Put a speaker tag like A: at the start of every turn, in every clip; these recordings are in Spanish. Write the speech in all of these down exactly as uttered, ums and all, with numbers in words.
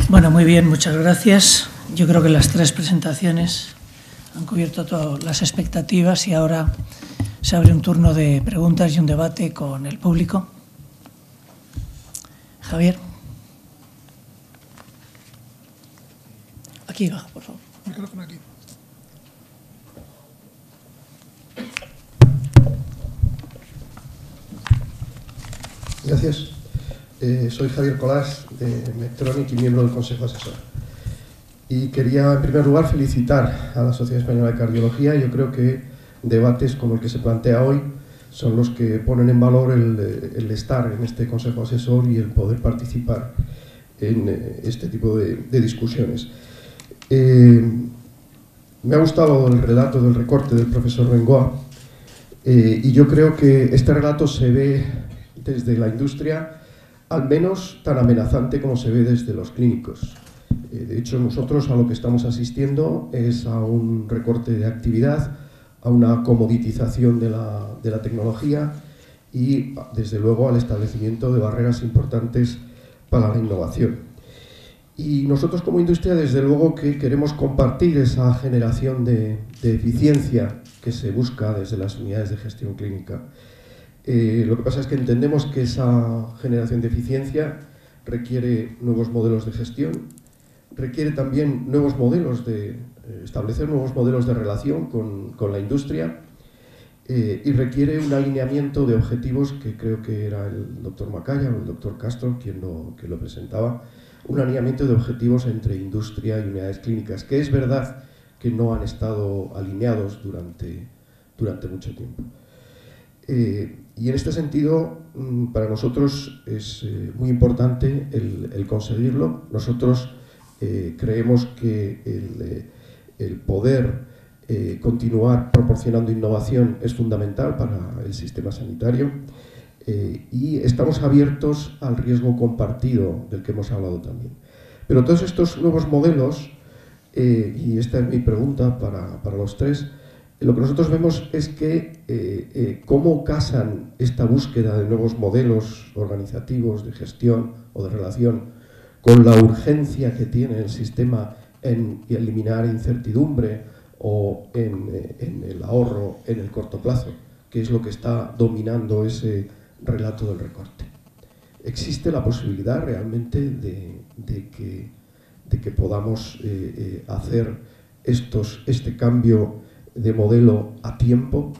A: Bueno, muy bien, muchas gracias. Yo creo que las tres presentaciones han cubierto todas las expectativas y ahora se abre un turno de preguntas y un debate con el público. Javier. Aquí abajo, por favor.
B: Micrófono aquí. Gracias. Eh, soy Javier Colás, de Medtronic y miembro del Consejo Asesor. Y quería, en primer lugar, felicitar a la Sociedad Española de Cardiología. Yo creo que debates como el que se plantea hoy son los que ponen en valor el, el estar en este Consejo Asesor y el poder participar en este tipo de, de discusiones. Eh, me ha gustado el relato del recorte del profesor Bengoa eh, y yo creo que este relato se ve desde la industria al menos tan amenazante como se ve desde los clínicos. Eh, de hecho, nosotros a lo que estamos asistiendo es a un recorte de actividad, a una comoditización de la, de la tecnología y, desde luego, al establecimiento de barreras importantes para la innovación. Y nosotros como industria, desde luego, que queremos compartir esa generación de, de eficiencia que se busca desde las unidades de gestión clínica. Eh, lo que pasa es que entendemos que esa generación de eficiencia requiere nuevos modelos de gestión, requiere también nuevos modelos de, eh, establecer nuevos modelos de relación con, con la industria eh, y requiere un alineamiento de objetivos que creo que era el doctor Macaya o el doctor Castro quien lo, quien lo presentaba, un alineamiento de objetivos entre industria y unidades clínicas, que es verdad que no han estado alineados durante, durante mucho tiempo. Eh, y en este sentido, para nosotros es eh, muy importante el, el conseguirlo. Nosotros eh, creemos que el, eh, el poder eh, continuar proporcionando innovación es fundamental para el sistema sanitario eh, y estamos abiertos al riesgo compartido del que hemos hablado también. Pero todos estos nuevos modelos, eh, y esta es mi pregunta para, para los tres, lo que nosotros vemos es que eh, eh, cómo casan esta búsqueda de nuevos modelos organizativos de gestión o de relación con la urgencia que tiene el sistema en eliminar incertidumbre o en, eh, en el ahorro en el corto plazo, que es lo que está dominando ese relato del recorte. ¿Existe la posibilidad realmente de, de, que, de que podamos eh, eh, hacer estos, este cambio de modelo a tiempo?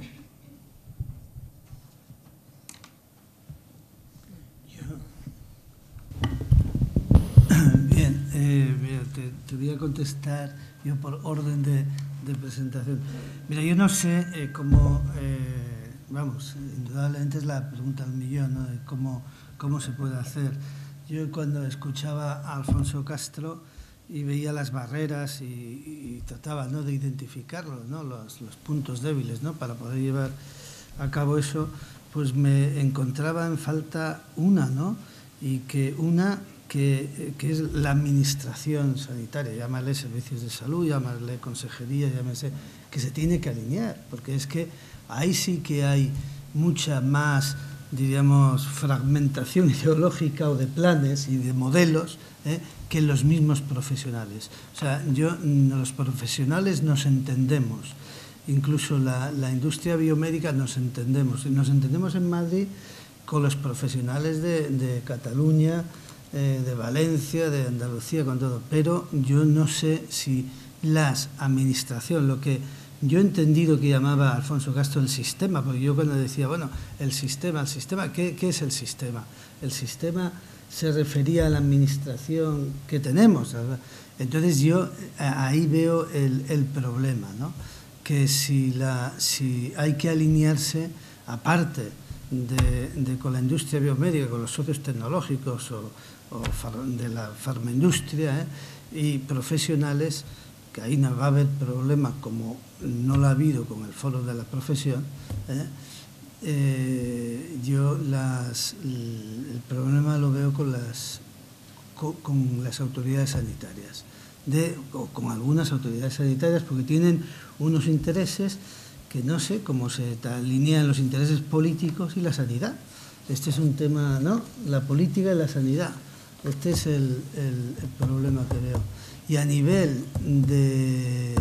C: Bien, eh, mira, te, te voy a contestar yo por orden de, de presentación. Mira, yo no sé eh, cómo, eh, vamos, indudablemente es la pregunta del millón, ¿no? De cómo, cómo se puede hacer. Yo cuando escuchaba a Alfonso Castro y veía las barreras y, y trataba, ¿no?, de identificarlos, ¿no?, los, los puntos débiles, ¿no?, para poder llevar a cabo eso, pues me encontraba en falta una, ¿no?, y que una que, que es la administración sanitaria, llámale servicios de salud, llámale consejería, llámese, que se tiene que alinear, porque es que ahí sí que hay mucha más, diríamos, fragmentación ideológica o de planes y de modelos, ¿eh?, que los mismos profesionales. O sea, yo, los profesionales nos entendemos, incluso la, la industria biomédica nos entendemos. Nos entendemos en Madrid con los profesionales de, de Cataluña, eh, de Valencia, de Andalucía, con todo. Pero yo no sé si las administraciones, lo que yo he entendido que llamaba Alfonso Castro el sistema, porque yo cuando decía, bueno, el sistema, el sistema, ¿qué, qué es el sistema? El sistema se refería a la administración que tenemos, ¿verdad? Entonces yo ahí veo el, el problema, ¿no?, que si, la, si hay que alinearse, aparte de, de con la industria biomédica, con los socios tecnológicos o, o far, de la farmaindustria, ¿eh?, y profesionales, que ahí no va a haber problema como no lo ha habido con el foro de la profesión, ¿eh? Eh, yo las, el problema lo veo con las, con, con las autoridades sanitarias, de, o con algunas autoridades sanitarias, porque tienen unos intereses que no sé cómo se alinean los intereses políticos y la sanidad. Este es un tema, ¿no?, la política y la sanidad. Este es el, el, el problema que veo. Y a nivel de,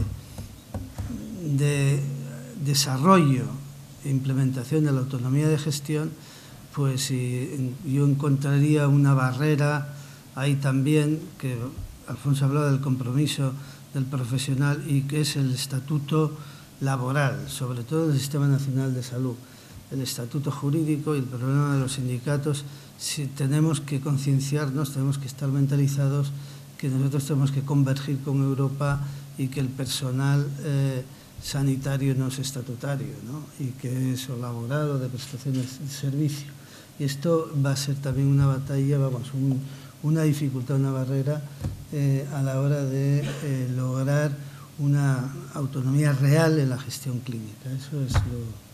C: de desarrollo e implementación de la autonomía de gestión, pues si yo encontraría una barrera ahí también, que Alfonso hablaba del compromiso del profesional y que es el estatuto laboral, sobre todo del Sistema Nacional de Salud. El estatuto jurídico y el problema de los sindicatos, si tenemos que concienciarnos, tenemos que estar mentalizados que nosotros tenemos que convergir con Europa y que el personal eh, sanitario no es estatutario, ¿no? Y que es o laboral o de prestaciones de servicio. Y esto va a ser también una batalla, vamos, un, una dificultad, una barrera eh, a la hora de eh, lograr una autonomía real en la gestión clínica. Eso es lo...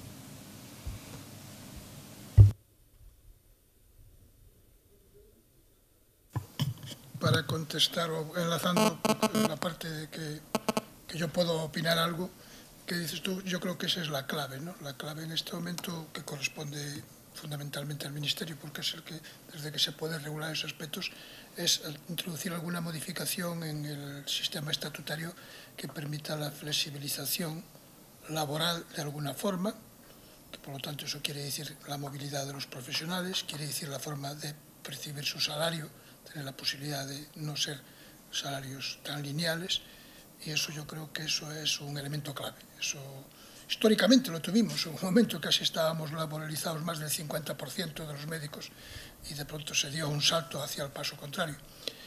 D: Para contestar, o enlazando la parte de que, que yo puedo opinar algo, que dices tú, yo creo que esa es la clave, ¿no? La clave en este momento que corresponde fundamentalmente al Ministerio, porque es el que, desde que se puede regular esos aspectos, es introducir alguna modificación en el sistema estatutario que permita la flexibilización laboral de alguna forma, que por lo tanto eso quiere decir la movilidad de los profesionales, quiere decir la forma de percibir su salario, tener la posibilidad de no ser salarios tan lineales, y eso yo creo que eso es un elemento clave. Eso históricamente lo tuvimos, en un momento casi estábamos laboralizados más del cincuenta por ciento de los médicos y de pronto se dio un salto hacia el paso contrario.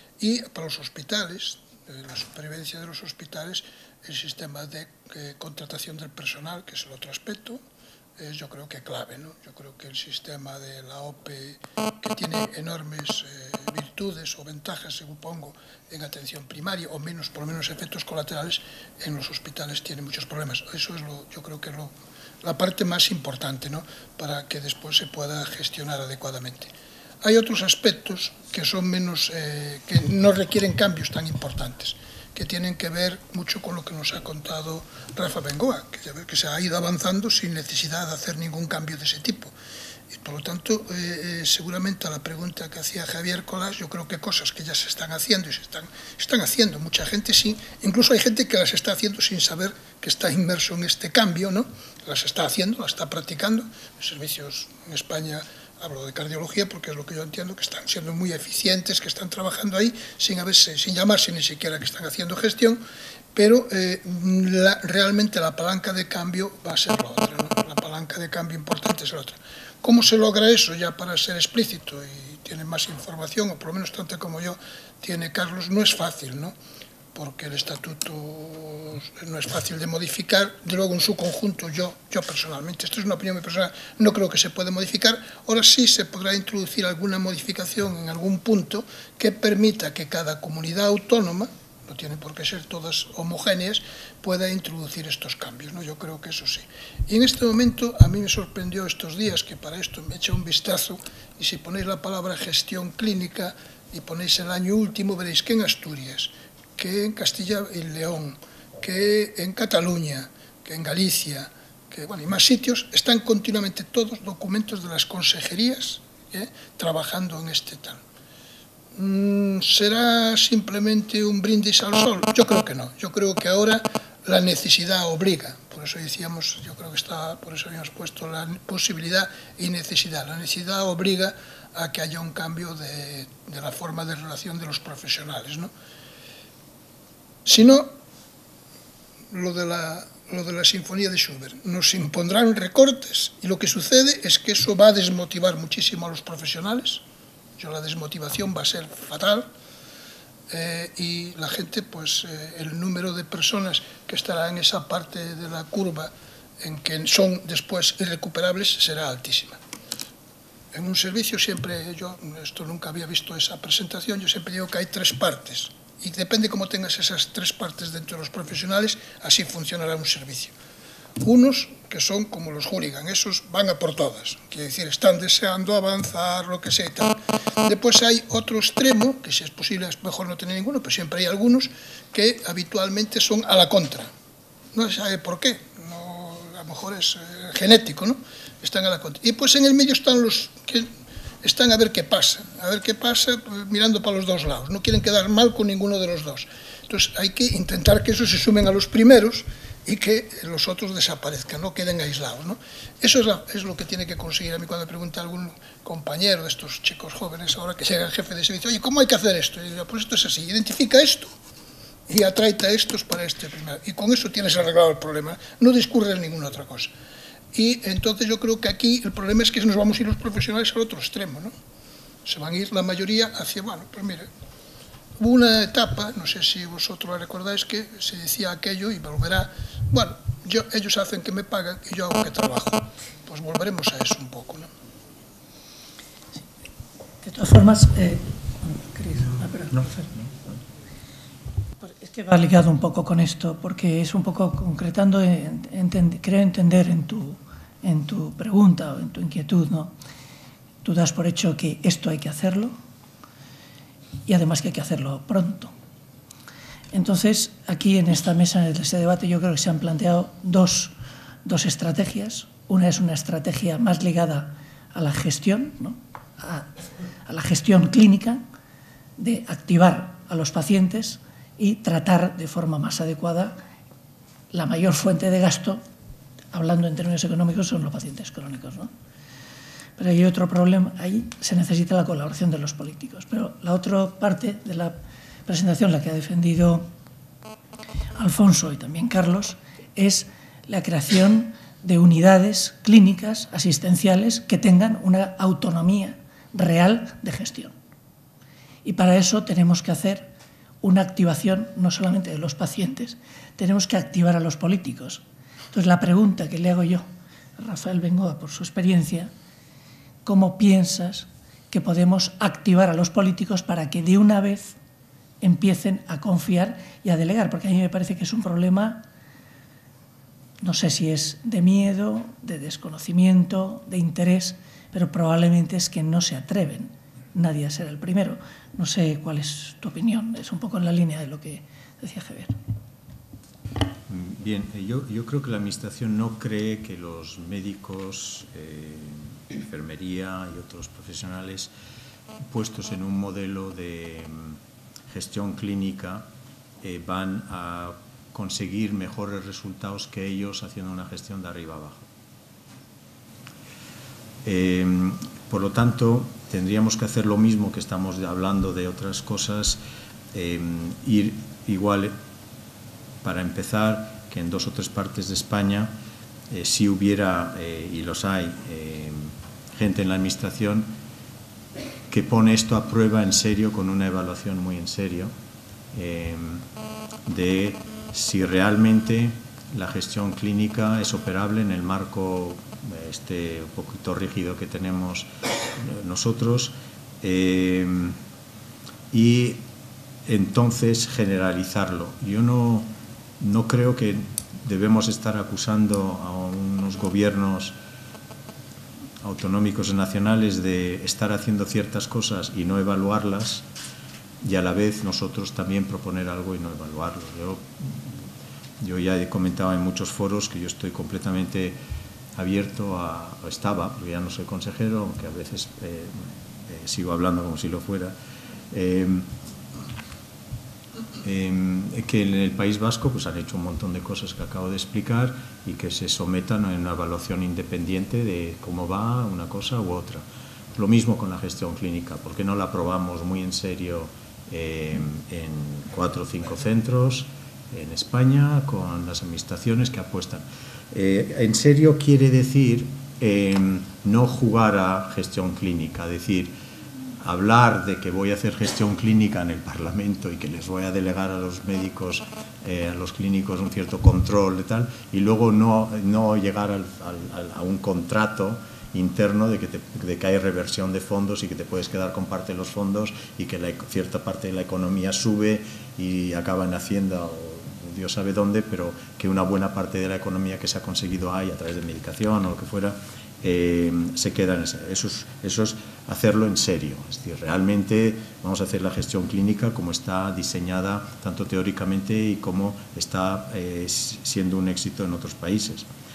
D: Y para los hospitales, la supervivencia de los hospitales, el sistema de eh, contratación del personal, que es el otro aspecto, es yo creo que clave, ¿no? Yo creo que el sistema de la O P E, que tiene enormes eh, virtudes o ventajas, supongo, en atención primaria, o menos, por lo menos efectos colaterales, en los hospitales tiene muchos problemas. Eso es lo, yo creo que es lo, la parte más importante, ¿no? Para que después se pueda gestionar adecuadamente. Hay otros aspectos que son menos, eh, que no requieren cambios tan importantes, que tienen que ver mucho con lo que nos ha contado Rafa Bengoa, que, que se ha ido avanzando sin necesidad de hacer ningún cambio de ese tipo. Y por lo tanto, eh, seguramente a la pregunta que hacía Javier Colás, yo creo que cosas que ya se están haciendo y se están, están haciendo, mucha gente sí, incluso hay gente que las está haciendo sin saber que está inmerso en este cambio, ¿no? Las está haciendo, las está practicando. Los servicios en España, hablo de cardiología porque es lo que yo entiendo, que están siendo muy eficientes, que están trabajando ahí sin, haberse, sin llamarse ni siquiera que están haciendo gestión, pero eh, la, realmente la palanca de cambio va a ser la otra, ¿no? La palanca de cambio importante es la otra. ¿Cómo se logra eso? Ya para ser explícito, y tiene más información, o por lo menos tanto como yo tiene Carlos, no es fácil, ¿no? Porque el estatuto no es fácil de modificar, de luego en su conjunto yo, yo personalmente, esto es una opinión muy personal, no creo que se pueda modificar. Ahora sí se podrá introducir alguna modificación en algún punto que permita que cada comunidad autónoma, no tienen por qué ser todas homogéneas, pueda introducir estos cambios, ¿no? Yo creo que eso sí. Y en este momento a mí me sorprendió estos días, que para esto me eché un vistazo, y si ponéis la palabra gestión clínica y ponéis el año último, veréis que en Asturias, que en Castilla y León, que en Cataluña, que en Galicia, que bueno, y más sitios, están continuamente todos documentos de las consejerías ¿eh? trabajando en este tal. ¿Será simplemente un brindis al sol? Yo creo que no. Yo creo que ahora la necesidad obliga. Por eso decíamos, yo creo que está, por eso habíamos puesto la posibilidad y necesidad. La necesidad obliga a que haya un cambio de, de la forma de relación de los profesionales, ¿no? Si no, lo de la, lo de la Sinfonía de Schubert, nos impondrán recortes y lo que sucede es que eso va a desmotivar muchísimo a los profesionales. Yo, la desmotivación va a ser fatal eh, y la gente, pues eh, el número de personas que estará en esa parte de la curva en que son después irrecuperables será altísima. En un servicio siempre, yo esto nunca había visto esa presentación, yo siempre digo que hay tres partes y depende cómo tengas esas tres partes dentro de los profesionales, así funcionará un servicio. Unos que son como los hooligan, esos van a por todas, quiere decir, están deseando avanzar, lo que sea y tal. Después hay otro extremo, que si es posible es mejor no tener ninguno, pero siempre hay algunos que habitualmente son a la contra. No se sabe por qué, no, a lo mejor es eh, genético, ¿no? Están a la contra. Y pues en el medio están los que están a ver qué pasa, a ver qué pasa mirando para los dos lados, no quieren quedar mal con ninguno de los dos. Entonces hay que intentar que esos se sumen a los primeros y que los otros desaparezcan, no queden aislados, ¿no? Eso es, la, es lo que tiene que conseguir. A mí cuando me pregunta algún compañero de estos chicos jóvenes ahora que llega el jefe de servicio, oye, ¿cómo hay que hacer esto? Y yo digo, pues esto es así, identifica esto y atráete a estos para este primero. Y con eso tienes arreglado el problema, no discurres ninguna otra cosa. Y entonces yo creo que aquí el problema es que nos vamos a ir los profesionales al otro extremo, ¿no? Se van a ir la mayoría hacia, bueno, pues mire, hubo una etapa, no sé si vosotros la recordáis, que se decía aquello y volverá, bueno, yo, ellos hacen que me pagan y yo hago que trabajo. Pues volveremos a eso un poco, ¿no?
A: De todas formas, eh, Cris, ah, perdón, no. Es que va ligado un poco con esto, porque es un poco concretando, entend, creo entender en tu, en tu pregunta o en tu inquietud, ¿no? Tú das por hecho que esto hay que hacerlo y además que hay que hacerlo pronto. Entonces, aquí en esta mesa, en este debate, yo creo que se han planteado dos, dos estrategias. Una es una estrategia más ligada a la gestión, ¿no? a, a la gestión clínica, de activar a los pacientes y tratar de forma más adecuada la mayor fuente de gasto, hablando en términos económicos, son los pacientes crónicos, ¿no? Pero hay otro problema, ahí se necesita la colaboración de los políticos. Pero la otra parte de la presentación, la que ha defendido Alfonso y también Carlos, es la creación de unidades clínicas asistenciales que tengan una autonomía real de gestión. Y para eso tenemos que hacer una activación no solamente de los pacientes, tenemos que activar a los políticos. Entonces, la pregunta que le hago yo a Rafael Bengoa, por su experiencia, ¿cómo piensas que podemos activar a los políticos para que de una vez empiecen a confiar y a delegar? Porque a mí me parece que es un problema, no sé si es de miedo, de desconocimiento, de interés, pero probablemente es que no se atreven nadie a ser el primero. No sé cuál es tu opinión, es un poco en la línea de lo que decía Javier.
E: Bien, yo, yo creo que la Administración no cree que los médicos, eh, enfermería y otros profesionales puestos en un modelo de gestión clínica eh, van a conseguir mejores resultados que ellos haciendo una gestión de arriba abajo. Eh, por lo tanto, tendríamos que hacer lo mismo que estamos hablando de otras cosas, eh, ir igual, para empezar, que en dos o tres partes de España eh, si hubiera, eh, y los hay, eh, gente en la Administración que pone esto a prueba en serio, con una evaluación muy en serio, eh, de si realmente la gestión clínica es operable en el marco este un poquito rígido que tenemos nosotros, eh, y entonces generalizarlo. Yo no, no creo que debemos estar acusando a unos gobiernos autonómicos y nacionales de estar haciendo ciertas cosas y no evaluarlas, y a la vez nosotros también proponer algo y no evaluarlo. Yo, yo ya he comentado en muchos foros que yo estoy completamente abierto a, o estaba, porque ya no soy consejero, aunque a veces eh, eh, sigo hablando como si lo fuera, eh, eh, que en el País Vasco pues, han hecho un montón de cosas que acabo de explicar y que se sometan a una evaluación independiente de cómo va una cosa u otra. Lo mismo con la gestión clínica, ¿por qué no la probamos muy en serio eh, en cuatro o cinco centros en España con las administraciones que apuestan? Eh, en serio quiere decir eh, no jugar a gestión clínica, decir, hablar de que voy a hacer gestión clínica en el Parlamento y que les voy a delegar a los médicos, eh, a los clínicos un cierto control y tal, y luego no, no llegar al, al, a un contrato interno de que, te, de que hay reversión de fondos y que te puedes quedar con parte de los fondos y que la, cierta parte de la economía sube y acaba en Hacienda o Dios sabe dónde, pero que una buena parte de la economía que se ha conseguido ahí a través de medicación o lo que fuera, eh, se queda en ese. Eso es, eso es hacerlo en serio. Es decir, realmente vamos a hacer la gestión clínica como está diseñada, tanto teóricamente y como está eh, siendo un éxito en otros países.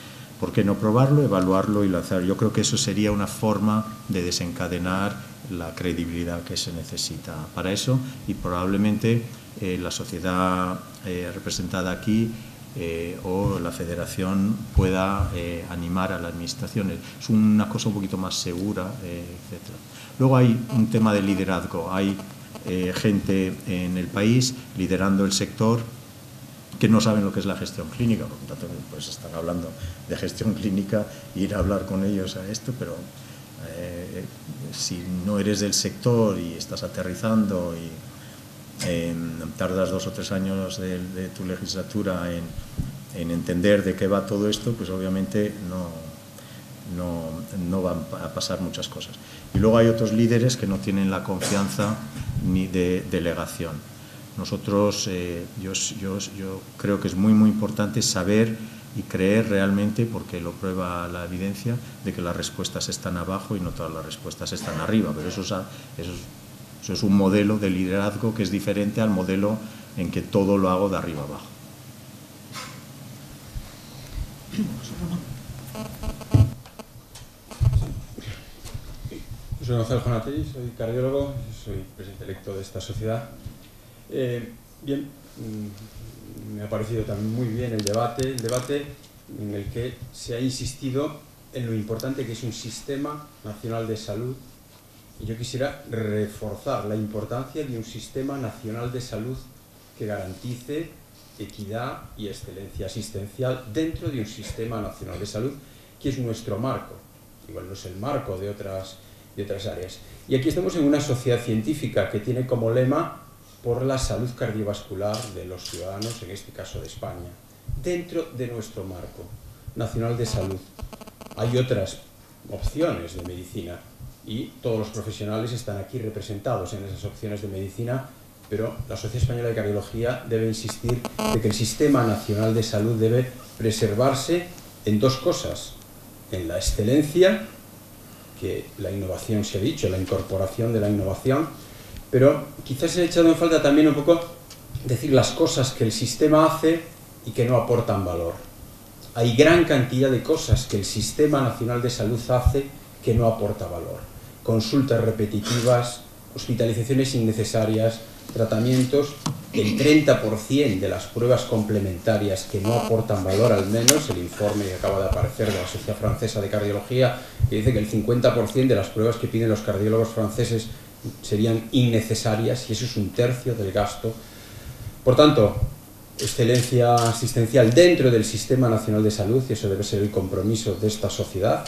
E: ¿por qué no probarlo, evaluarlo y lanzar? Yo creo que eso sería una forma de desencadenar la credibilidad que se necesita para eso, y probablemente eh, la sociedad eh, representada aquí eh, o la federación pueda eh, animar a la administración. Es una cosa un poquito más segura, eh, etcétera. Luego hay un tema de liderazgo. Hay eh, gente en el país liderando el sector que no saben lo que es la gestión clínica, por lo tanto, pues están hablando de gestión clínica, ir a hablar con ellos a esto, pero eh, si no eres del sector y estás aterrizando y eh, tardas dos o tres años de, de tu legislatura en, en entender de qué va todo esto, pues obviamente no, no, no van a pasar muchas cosas. Y luego hay otros líderes que no tienen la confianza ni de delegación. Nosotros, eh, yo, yo, yo creo que es muy, muy importante saber y creer realmente, porque lo prueba la evidencia, de que las respuestas están abajo y no todas las respuestas están arriba. Pero eso es, eso es, eso es un modelo de liderazgo que es diferente al modelo en que todo lo hago de arriba abajo.
F: Soy Gonzalo Jonatí, soy cardiólogo, soy presidente electo de esta sociedad. Eh, bien, me ha parecido también muy bien el debate, el debate en el que se ha insistido en lo importante que es un sistema nacional de salud, y yo quisiera reforzar la importancia de un sistema nacional de salud que garantice equidad y excelencia asistencial dentro de un sistema nacional de salud que es nuestro marco, igual no es el marco de otras, de otras áreas. Y aquí estamos en una sociedad científica que tiene como lema por la salud cardiovascular de los ciudadanos, en este caso de España, dentro de nuestro marco nacional de salud. Hay otras opciones de medicina y todos los profesionales están aquí representados en esas opciones de medicina, pero la Sociedad Española de Cardiología debe insistir de que el sistema nacional de salud debe preservarse en dos cosas: en la excelencia, que la innovación se ha dicho, la incorporación de la innovación, pero quizás se ha echado en falta también un poco decir las cosas que el sistema hace y que no aportan valor. Hay gran cantidad de cosas que el Sistema Nacional de Salud hace que no aporta valor. Consultas repetitivas, hospitalizaciones innecesarias, tratamientos, el treinta por ciento de las pruebas complementarias que no aportan valor, al menos el informe que acaba de aparecer de la Sociedad Francesa de Cardiología, que dice que el cincuenta por ciento de las pruebas que piden los cardiólogos franceses serían innecesarias, y eso es un tercio del gasto. Por tanto, excelencia asistencial dentro del Sistema Nacional de Salud, y eso debe ser el compromiso de esta sociedad,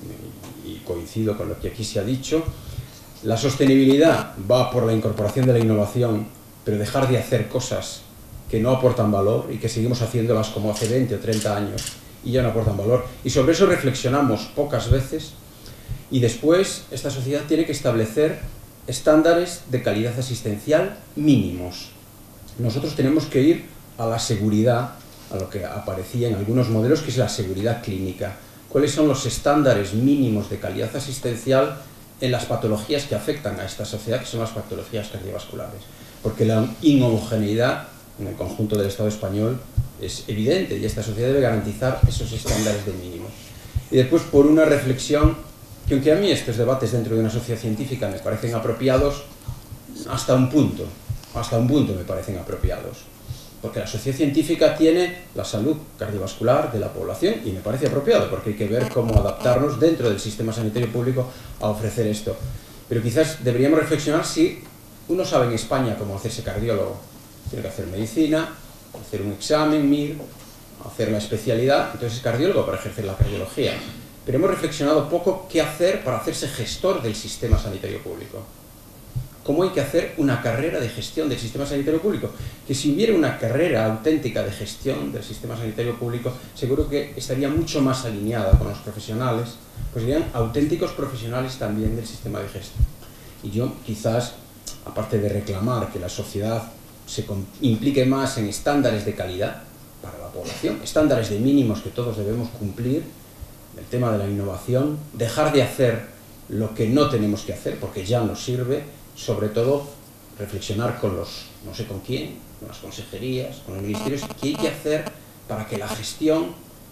F: y coincido con lo que aquí se ha dicho. La sostenibilidad va por la incorporación de la innovación, pero dejar de hacer cosas que no aportan valor y que seguimos haciéndolas como hace veinte o treinta años y ya no aportan valor. Y sobre eso reflexionamos pocas veces, y después esta sociedad tiene que establecer estándares de calidad asistencial mínimos. Nosotros tenemos que ir a la seguridad, a lo que aparecía en algunos modelos, que es la seguridad clínica. ¿Cuáles son los estándares mínimos de calidad asistencial en las patologías que afectan a esta sociedad, que son las patologías cardiovasculares? Porque la inhomogeneidad en el conjunto del Estado español es evidente, y esta sociedad debe garantizar esos estándares de mínimo. Y después, por una reflexión, que aunque a mí estos debates dentro de una sociedad científica me parecen apropiados, hasta un punto, hasta un punto me parecen apropiados. Porque la sociedad científica tiene la salud cardiovascular de la población, y me parece apropiado, porque hay que ver cómo adaptarnos dentro del sistema sanitario público a ofrecer esto. Pero quizás deberíamos reflexionar si uno sabe en España cómo hacerse cardiólogo. Tiene que hacer medicina, hacer un examen, M I R, hacer la especialidad, entonces es cardiólogo para ejercer la cardiología. Pero hemos reflexionado poco qué hacer para hacerse gestor del sistema sanitario público. ¿Cómo hay que hacer una carrera de gestión del sistema sanitario público? Que si hubiera una carrera auténtica de gestión del sistema sanitario público, seguro que estaría mucho más alineada con los profesionales, pues serían auténticos profesionales también del sistema de gestión. Y yo quizás, aparte de reclamar que la sociedad se implique más en estándares de calidad para la población, estándares de mínimos que todos debemos cumplir, el tema de la innovación, dejar de hacer lo que no tenemos que hacer porque ya nos sirve, sobre todo reflexionar con los, no sé con quién, con las consejerías, con los ministerios, qué hay que hacer para que la gestión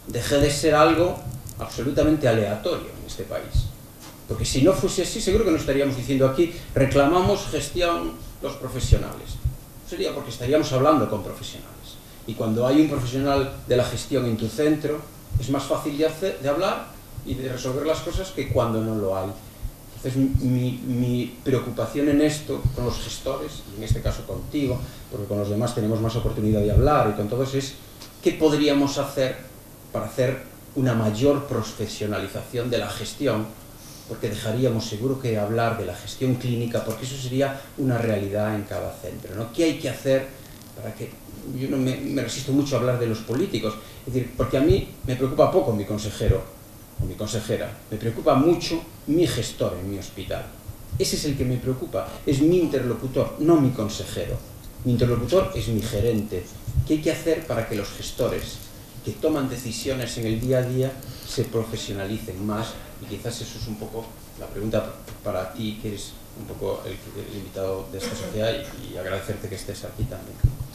F: deje de ser algo absolutamente aleatorio en este país. Porque si no fuese así, seguro que no estaríamos diciendo aquí, reclamamos gestión los profesionales. Sería porque estaríamos hablando con profesionales. Y cuando hay un profesional de la gestión en tu centro, es más fácil de, hacer, de hablar y de resolver las cosas que cuando no lo hay. Entonces, mi, mi preocupación en esto, con los gestores, y en este caso contigo, porque con los demás tenemos más oportunidad de hablar, y con todos, es qué podríamos hacer para hacer una mayor profesionalización de la gestión, porque dejaríamos seguro que hablar de la gestión clínica, porque eso sería una realidad en cada centro, ¿no? ¿Qué hay que hacer para que...? Yo no me, me resisto mucho a hablar de los políticos, es decir, porque a mí me preocupa poco mi consejero, o mi consejera, me preocupa mucho mi gestor en mi hospital. Ese es el que me preocupa, es mi interlocutor, no mi consejero. Mi interlocutor es mi gerente. ¿Qué hay que hacer para que los gestores que toman decisiones en el día a día se profesionalicen más? Y quizás eso es un poco la pregunta para ti, que eres un poco el, el invitado de esta sociedad, y, y agradecerte que estés aquí también.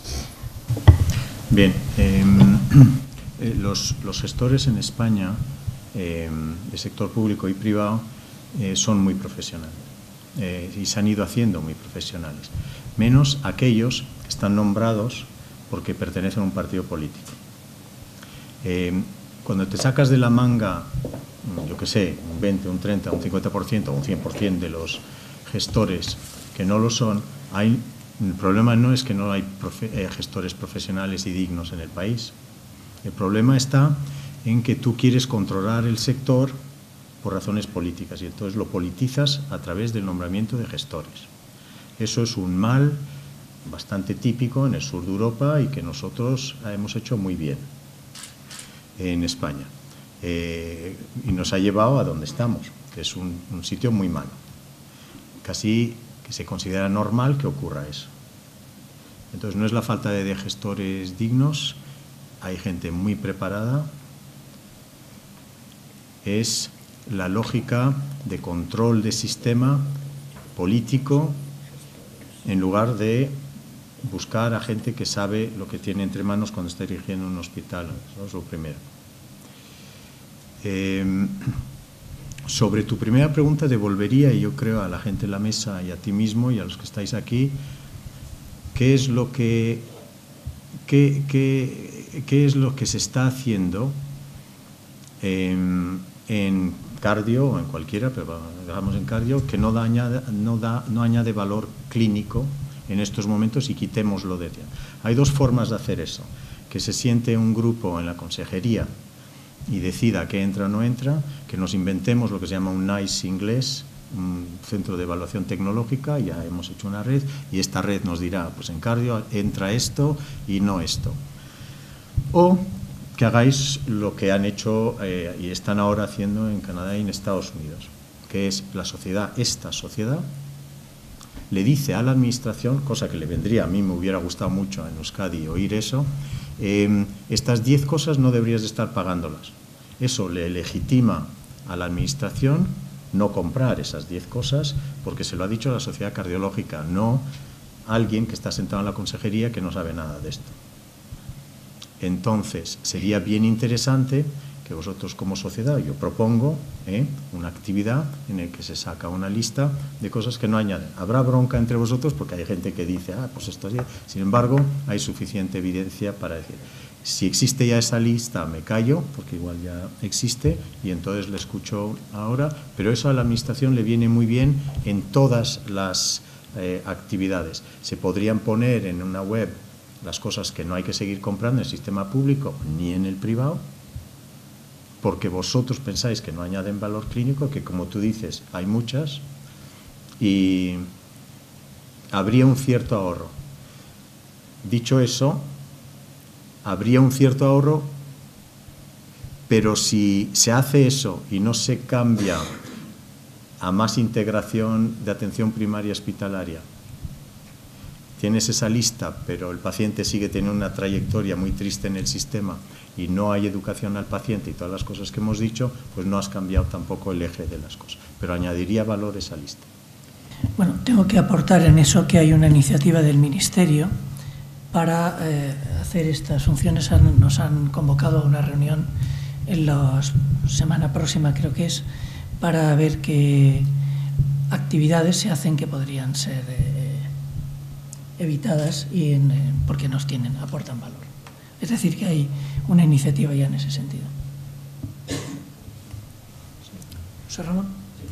E: Bien, eh, eh, los, los gestores en España, eh, de sector público y privado, eh, son muy profesionales eh, y se han ido haciendo muy profesionales, menos aquellos que están nombrados porque pertenecen a un partido político. Eh, cuando te sacas de la manga, yo que sé, un veinte, un treinta, un cincuenta por ciento o un cien por ciento de los gestores que no lo son, hay, el problema no es que no hay profe, eh, gestores profesionales y dignos en el país. El problema está en que tú quieres controlar el sector por razones políticas y entonces lo politizas a través del nombramiento de gestores. Eso es un mal bastante típico en el sur de Europa y que nosotros hemos hecho muy bien en España. Eh, y nos ha llevado a donde estamos, que es un, un sitio muy malo. Casi que se considera normal que ocurra eso. Entonces no es la falta de gestores dignos, hay gente muy preparada, es la lógica de control de sistema político en lugar de buscar a gente que sabe lo que tiene entre manos cuando está dirigiendo un hospital. Eso es lo primero. Eh, sobre tu primera pregunta devolvería, y yo creo, a la gente en la mesa y a ti mismo y a los que estáis aquí, qué es lo que, qué, qué, qué es lo que se está haciendo eh, en cardio o en cualquiera, pero hagamos en cardio, que no, da, añade, no, da, no añade valor clínico en estos momentos y quitémoslo de ella. Hay dos formas de hacer eso: que se siente un grupo en la consejería y decida qué entra o no entra, que nos inventemos lo que se llama un NICE inglés, un centro de evaluación tecnológica, ya hemos hecho una red y esta red nos dirá, pues en cardio entra esto y no esto. O que hagáis lo que han hecho eh, y están ahora haciendo en Canadá y en Estados Unidos, que es la sociedad, esta sociedad, le dice a la administración, cosa que le vendría, a mí me hubiera gustado mucho en Euskadi oír eso, eh, estas diez cosas no deberías de estar pagándolas. Eso le legitima a la administración no comprar esas diez cosas porque se lo ha dicho la sociedad cardiológica, no alguien que está sentado en la consejería que no sabe nada de esto. Entonces, sería bien interesante que vosotros como sociedad, yo propongo ¿eh? una actividad en la que se saca una lista de cosas que no añaden. Habrá bronca entre vosotros porque hay gente que dice, ah, pues esto es bien. Sin embargo, hay suficiente evidencia para decir, si existe ya esa lista, me callo, porque igual ya existe, y entonces le escucho ahora, pero eso a la administración le viene muy bien en todas las eh, actividades. Se podrían poner en una web las cosas que no hay que seguir comprando en el sistema público ni en el privado, porque vosotros pensáis que no añaden valor clínico, que como tú dices, hay muchas, y habría un cierto ahorro. Dicho eso, habría un cierto ahorro, pero si se hace eso y no se cambia a más integración de atención primaria hospitalaria, tienes esa lista, pero el paciente sigue teniendo una trayectoria muy triste en el sistema y no hay educación al paciente y todas las cosas que hemos dicho, pues no has cambiado tampoco el eje de las cosas. Pero añadiría valor esa lista.
A: Bueno, tengo que aportar en eso que hay una iniciativa del Ministerio para eh, hacer estas funciones. Nos han convocado a una reunión en la semana próxima, creo que es, para ver qué actividades se hacen que podrían ser eh, evitadas y en, eh, porque nos tienen, aportan valor. Es decir, que hay una iniciativa ya en ese sentido. José Ramón.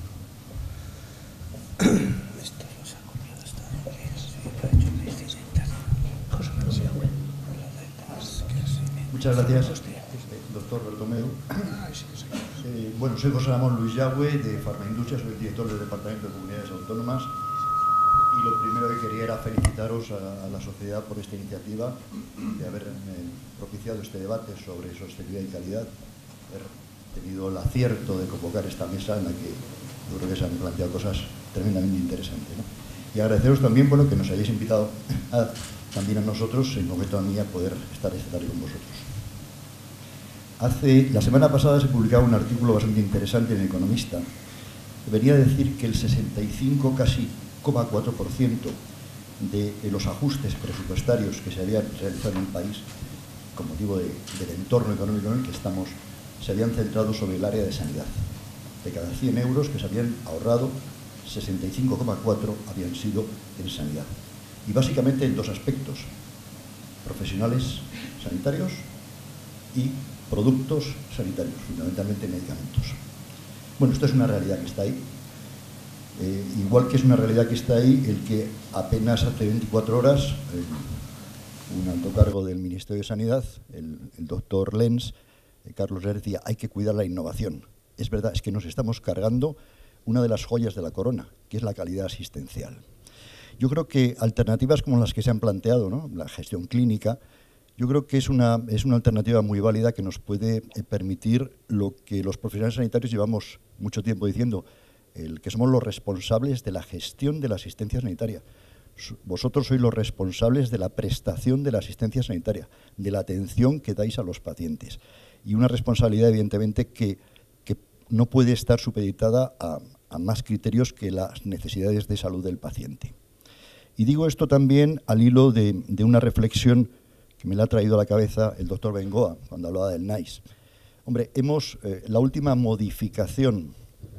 G: Muchas gracias, doctor Bertomeu. Eh, bueno, soy José Ramón Luis Yagüe, de Farmaindustria, soy el director del Departamento de Comunidades Autónomas. Y lo primero que quería era felicitaros a, a la sociedad por esta iniciativa, de haber eh, propiciado este debate sobre sostenibilidad y calidad, haber tenido el acierto de convocar esta mesa en la que yo creo que se han planteado cosas tremendamente interesantes, ¿no? Y agradeceros también, bueno, que nos hayáis invitado a, también a nosotros, en concreto a mí, a poder estar esta tarde con vosotros. Hace, la semana pasada se publicaba un artículo bastante interesante en El Economista que venía a decir que el sesenta y cinco, casi coma cuatro por ciento de, de los ajustes presupuestarios que se habían realizado en el país con motivo de, del entorno económico en el que estamos se habían centrado sobre el área de sanidad. De cada cien euros que se habían ahorrado, sesenta y cinco coma cuatro habían sido en sanidad. Y básicamente en dos aspectos: profesionales sanitarios y productos sanitarios, fundamentalmente medicamentos. Bueno, esto es una realidad que está ahí. Eh, igual que es una realidad que está ahí el que apenas hace veinticuatro horas eh, un alto cargo del Ministerio de Sanidad, el, el doctor Lenz, eh, Carlos Lenz, decía: hay que cuidar la innovación. Es verdad, es que nos estamos cargando una de las joyas de la corona, que es la calidad asistencial. Yo creo que alternativas como las que se han planteado, ¿no?, la gestión clínica, yo creo que es una, es una alternativa muy válida que nos puede eh, permitir lo que los profesionales sanitarios llevamos mucho tiempo diciendo, el que somos los responsables de la gestión de la asistencia sanitaria. Vosotros sois los responsables de la prestación de la asistencia sanitaria, de la atención que dais a los pacientes. Y una responsabilidad, evidentemente, que, que no puede estar supeditada a, a más criterios que las necesidades de salud del paciente. Y digo esto también al hilo de, de una reflexión que me la ha traído a la cabeza el doctor Bengoa cuando hablaba del N A I S. Hombre, hemos, eh, la última modificación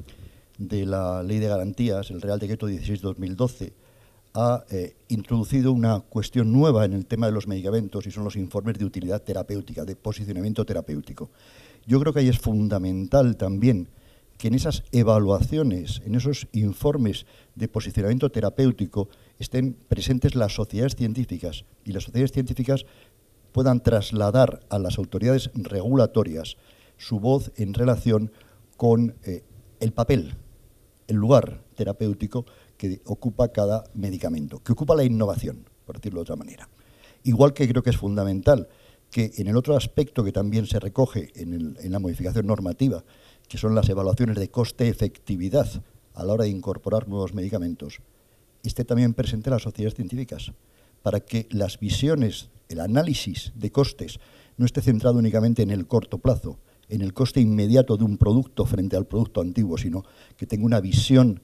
G: de la Ley de Garantías, el Real Decreto dieciséis barra dos mil doce, ha eh, introducido una cuestión nueva en el tema de los medicamentos y son los informes de utilidad terapéutica, de posicionamiento terapéutico. Yo creo que ahí es fundamental también que en esas evaluaciones, en esos informes de posicionamiento terapéutico estén presentes las sociedades científicas y las sociedades científicas puedan trasladar a las autoridades regulatorias su voz en relación con eh, el papel, el lugar terapéutico que ocupa cada medicamento, que ocupa la innovación, por decirlo de otra manera. Igual que creo que es fundamental que en el otro aspecto que también se recoge en, el, en la modificación normativa, que son las evaluaciones de coste-efectividad a la hora de incorporar nuevos medicamentos, esté también presente las sociedades científicas, para que las visiones, el análisis de costes, no esté centrado únicamente en el corto plazo, en el coste inmediato de un producto frente al producto antiguo, sino que tenga una visión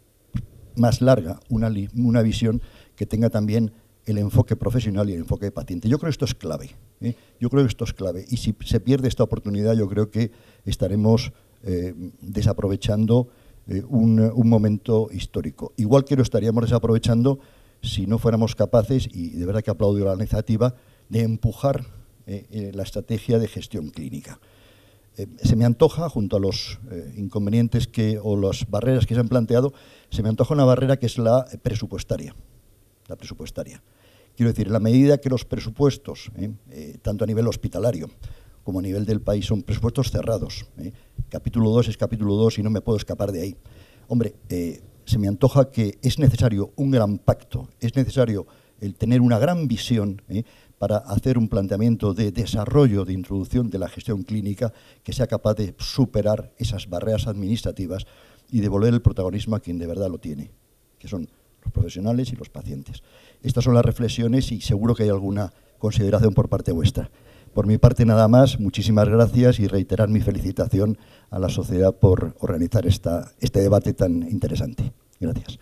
G: más larga, una, una visión que tenga también el enfoque profesional y el enfoque de paciente. Yo creo que esto es clave, ¿eh? Yo creo que esto es clave. Y si se pierde esta oportunidad, yo creo que estaremos eh, desaprovechando eh, un, un momento histórico. Igual que lo estaríamos desaprovechando si no fuéramos capaces, y de verdad que aplaudo la iniciativa, de empujar eh, eh, la estrategia de gestión clínica. Eh, se me antoja, junto a los eh, inconvenientes que, o las barreras que se han planteado, se me antoja una barrera que es la presupuestaria. La presupuestaria. Quiero decir, en la medida que los presupuestos, eh, eh, tanto a nivel hospitalario como a nivel del país, son presupuestos cerrados, eh, capítulo dos es capítulo dos y no me puedo escapar de ahí. Hombre, eh, se me antoja que es necesario un gran pacto, es necesario el tener una gran visión eh, para hacer un planteamiento de desarrollo, de introducción de la gestión clínica que sea capaz de superar esas barreras administrativas y devolver el protagonismo a quien de verdad lo tiene, que son los profesionales y los pacientes. Estas son las reflexiones y seguro que hay alguna consideración por parte vuestra. Por mi parte nada más, muchísimas gracias y reiterar mi felicitación a la sociedad por organizar esta, este debate tan interesante. Gracias.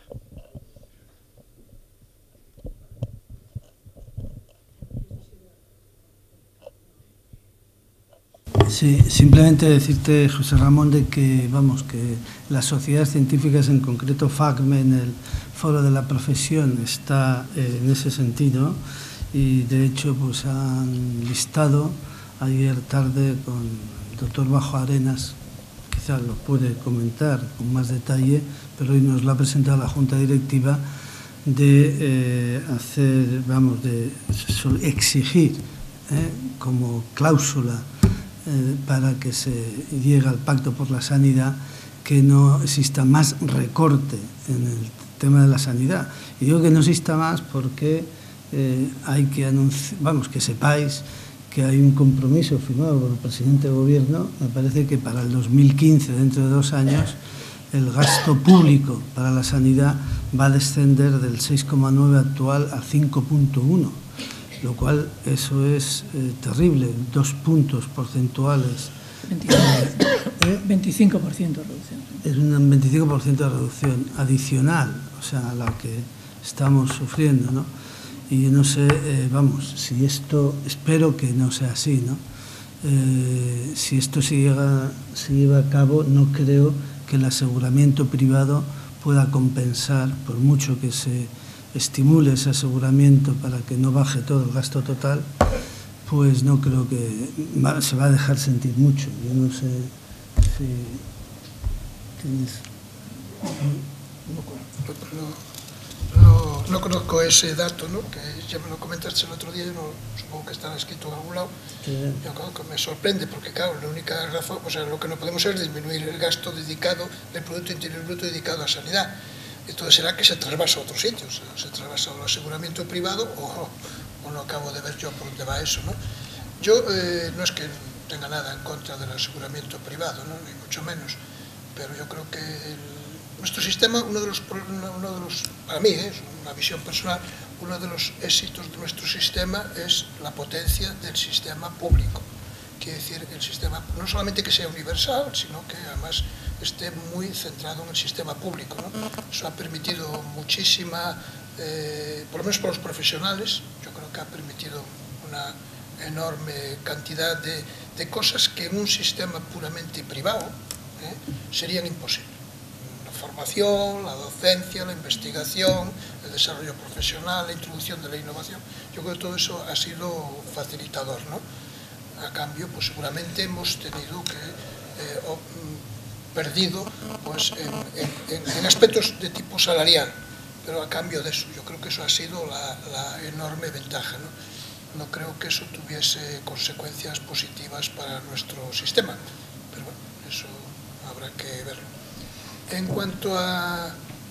C: Sí, simplemente decirte, José Ramón, de que, vamos, que las sociedades científicas, en concreto FACME, en el Foro de la Profesión, está eh, en ese sentido, y de hecho pues han listado ayer tarde con el doctor Bajo Arenas, quizás lo puede comentar con más detalle, pero hoy nos lo ha presentado la Junta Directiva, de eh, hacer, vamos, de exigir eh, como cláusula eh, para que se llegue al Pacto por la Sanidad que no exista más recorte en el tema de la sanidad. Y digo que no exista más porque eh, hay que anunciar, vamos, que sepáis que hay un compromiso firmado por el presidente del Gobierno, me parece que para el dos mil quince, dentro de dos años, el gasto público para la sanidad va a descender del seis coma nueve actual a cinco coma uno, lo cual eso es eh, terrible, dos puntos porcentuales.
A: veinticinco por ciento de reducción.
C: Es un veinticinco por ciento de reducción adicional, o sea, a la que estamos sufriendo, ¿no? Y yo no sé, eh, vamos, si esto, espero que no sea así, ¿no? Eh, si esto se, llega, se lleva a cabo, no creo que el aseguramiento privado pueda compensar, por mucho que se estimule ese aseguramiento para que no baje todo el gasto total, pues no creo que va, se va a dejar sentir mucho. Yo no sé si tienes...
D: No, no, no conozco ese dato, ¿no? Que ya me lo comentaste el otro día, yo no, supongo que estará escrito en algún lado. Sí. Yo creo que me sorprende porque, claro, la única razón, o sea, lo que no podemos es disminuir el gasto dedicado, el Producto Interior Bruto dedicado a sanidad. Entonces será que se trasvasa a otros sitios, se trasvasa al aseguramiento privado o, o no acabo de ver yo por dónde va eso, ¿no? Yo eh, no es que tenga nada en contra del aseguramiento privado, ¿no? Ni mucho menos, pero yo creo que el, nuestro sistema, uno de los, uno de los, para mí, ¿eh? Es una visión personal, uno de los éxitos de nuestro sistema es la potencia del sistema público. Quiere decir, el sistema, no solamente que sea universal, sino que además esté muy centrado en el sistema público, ¿no? Eso ha permitido muchísima, eh, por lo menos para los profesionales, yo creo que ha permitido una enorme cantidad de, de cosas que en un sistema puramente privado ¿eh? serían imposibles. La formación, la docencia, la investigación, el desarrollo profesional, la introducción de la innovación, yo creo que todo eso ha sido facilitador, ¿no? A cambio, pues seguramente hemos tenido que eh, o, perdido pues, en, en, en aspectos de tipo salarial, pero a cambio de eso, yo creo que eso ha sido la, la enorme ventaja, ¿no? No creo que eso tuviese consecuencias positivas para nuestro sistema, pero bueno, eso habrá que verlo. En cuanto a,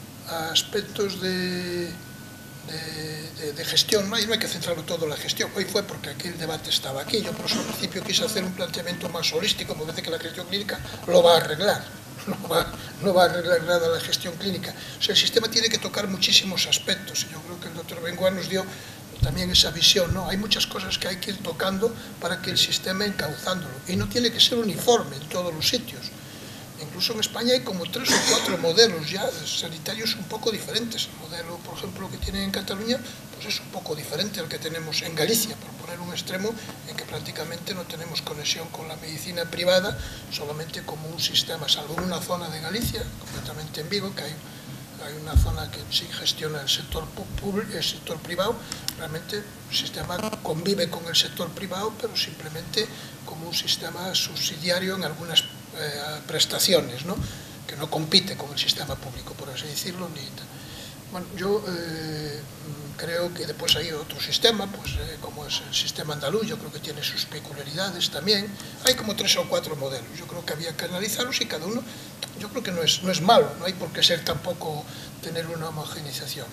D: a aspectos de... De, de, de gestión, ¿no? Ahí no hay que centrarlo todo en la gestión. Hoy fue porque aquí el debate estaba aquí. Yo por eso al principio quise hacer un planteamiento más holístico, me parece que la gestión clínica lo va a arreglar, no va, no va a arreglar nada la gestión clínica. O sea, el sistema tiene que tocar muchísimos aspectos y yo creo que el doctor Bengoa nos dio también esa visión, ¿no? Hay muchas cosas que hay que ir tocando para que el sistema encauzándolo y no tiene que ser uniforme en todos los sitios. Incluso en España hay como tres o cuatro modelos ya sanitarios un poco diferentes. El modelo, por ejemplo, que tienen en Cataluña, pues es un poco diferente al que tenemos en Galicia, por poner un extremo en que prácticamente no tenemos conexión con la medicina privada, solamente como un sistema, salvo en una zona de Galicia, completamente en Vigo, que hay, hay una zona que sí gestiona el sector público, el sector privado. Realmente el sistema convive con el sector privado, pero simplemente como un sistema subsidiario en algunas Eh, prestaciones, ¿no? Que no compite con el sistema público, por así decirlo. Ni bueno, yo eh, creo que después hay otro sistema, pues eh, como es el sistema andaluz, yo creo que tiene sus peculiaridades también. Hay como tres o cuatro modelos, yo creo que había que analizarlos y cada uno, yo creo que no es, no es malo, no hay por qué ser tampoco tener una homogeneización.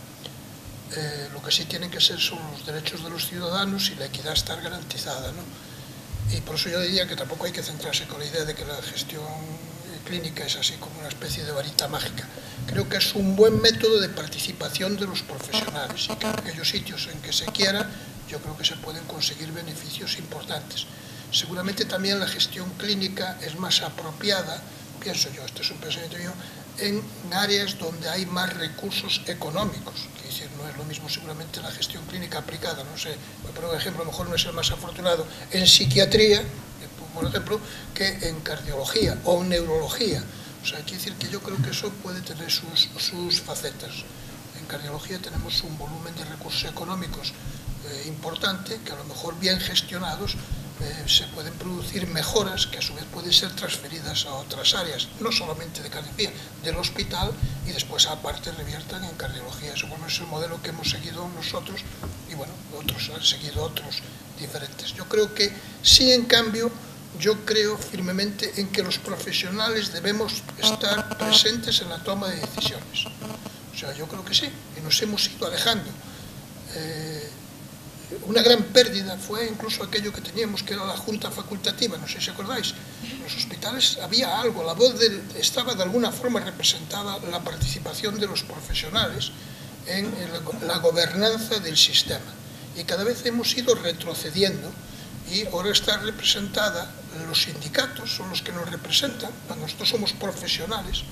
D: Eh, lo que sí tienen que ser son los derechos de los ciudadanos y la equidad estar garantizada, ¿no? Y por eso yo diría que tampoco hay que centrarse con la idea de que la gestión clínica es así como una especie de varita mágica. Creo que es un buen método de participación de los profesionales y que en aquellos sitios en que se quiera, yo creo que se pueden conseguir beneficios importantes. Seguramente también la gestión clínica es más apropiada, pienso yo, este es un pensamiento mío, en áreas donde hay más recursos económicos. Es decir, no es lo mismo seguramente la gestión clínica aplicada, no sé, por ejemplo, a lo mejor no es el más afortunado en psiquiatría, por ejemplo, que en cardiología o en neurología. O sea, quiere decir que yo creo que eso puede tener sus, sus facetas. En cardiología tenemos un volumen de recursos económicos eh, importante, que a lo mejor bien gestionados eh, se pueden producir mejoras que a su vez pueden ser transferidas a otras áreas, no solamente de cardiología, del hospital, y después aparte reviertan en cardiología. Eso bueno, es el modelo que hemos seguido nosotros y bueno, otros han seguido otros diferentes. Yo creo que sí, en cambio, yo creo firmemente en que los profesionales debemos estar presentes en la toma de decisiones. O sea, yo creo que sí, y nos hemos ido alejando. Eh, una gran pérdida fue incluso aquello que teníamos, que era la junta facultativa, no sé si acordáis. En los hospitales había algo, la voz del, estaba de alguna forma representada la participación de los profesionales en el, la gobernanza del sistema. Y cada vez hemos ido retrocediendo, y ahora está representada, los sindicatos son los que nos representan, nosotros somos profesionales,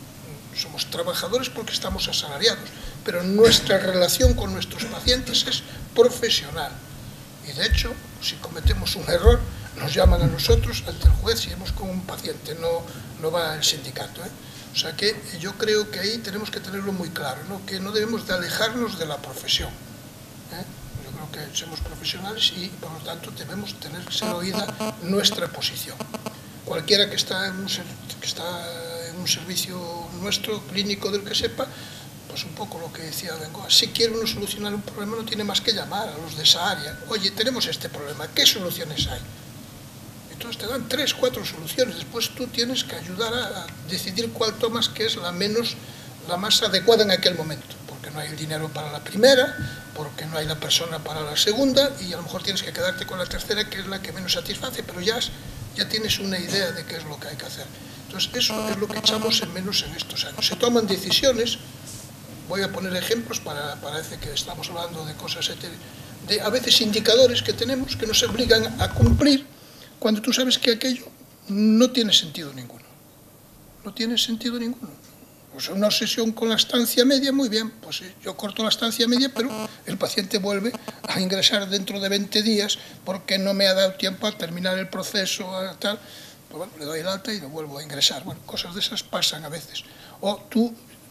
D: somos trabajadores porque estamos asalariados, pero nuestra relación con nuestros pacientes es profesional. Y de hecho, si cometemos un error, nos llaman a nosotros ante el juez si hemos con un paciente, no, no va el sindicato, ¿eh? O sea que yo creo que ahí tenemos que tenerlo muy claro, ¿no? Que no debemos de alejarnos de la profesión, ¿eh? Que somos profesionales y por lo tanto debemos tener que ser oída nuestra posición. Cualquiera que está, en un, que está en un servicio nuestro, clínico, del que sepa, pues un poco lo que decía Bengoa, si quiere uno solucionar un problema no tiene más que llamar a los de esa área. Oye, tenemos este problema, ¿qué soluciones hay? Entonces te dan tres, cuatro soluciones, después tú tienes que ayudar a, a decidir cuál tomas, que es la menos, la más adecuada en aquel momento, porque no hay el dinero para la primera, porque no hay la persona para la segunda, y a lo mejor tienes que quedarte con la tercera, que es la que menos satisface, pero ya, ya tienes una idea de qué es lo que hay que hacer. Entonces eso es lo que echamos en menos en estos años. Se toman decisiones, voy a poner ejemplos, para, parece que estamos hablando de cosas, de a veces indicadores que tenemos que nos obligan a cumplir, cuando tú sabes que aquello no tiene sentido ninguno. No tiene sentido ninguno. Pues una obsesión con la estancia media, muy bien, pues yo corto la estancia media, pero el paciente vuelve a ingresar dentro de veinte días porque no me ha dado tiempo a terminar el proceso, a tal, pues bueno, le doy el alta y lo vuelvo a ingresar. Bueno, cosas de esas pasan a veces. O tú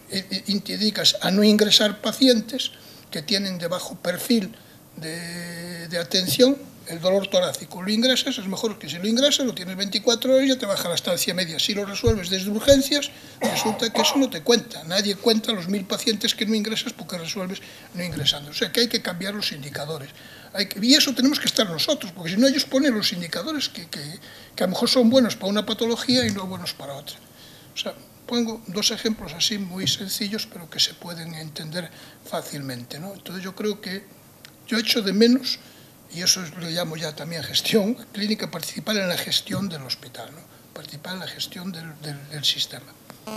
D: te dedicas a no ingresar pacientes que tienen de bajo perfil de, de atención. El dolor torácico lo ingresas, es mejor que si lo ingresas, lo tienes veinticuatro horas y ya te baja la estancia media. Si lo resuelves desde urgencias, resulta que eso no te cuenta. Nadie cuenta los mil pacientes que no ingresas porque resuelves no ingresando. O sea que hay que cambiar los indicadores. Hay que, y eso tenemos que estar nosotros, porque si no ellos ponen los indicadores que, que, que a lo mejor son buenos para una patología y no buenos para otra. O sea, pongo dos ejemplos así muy sencillos, pero que se pueden entender fácilmente, ¿no? Entonces yo creo que yo echo de menos, y eso lo llamo ya también gestión clínica, participar en la gestión del hospital, ¿no? Participar en la gestión del, del, del sistema.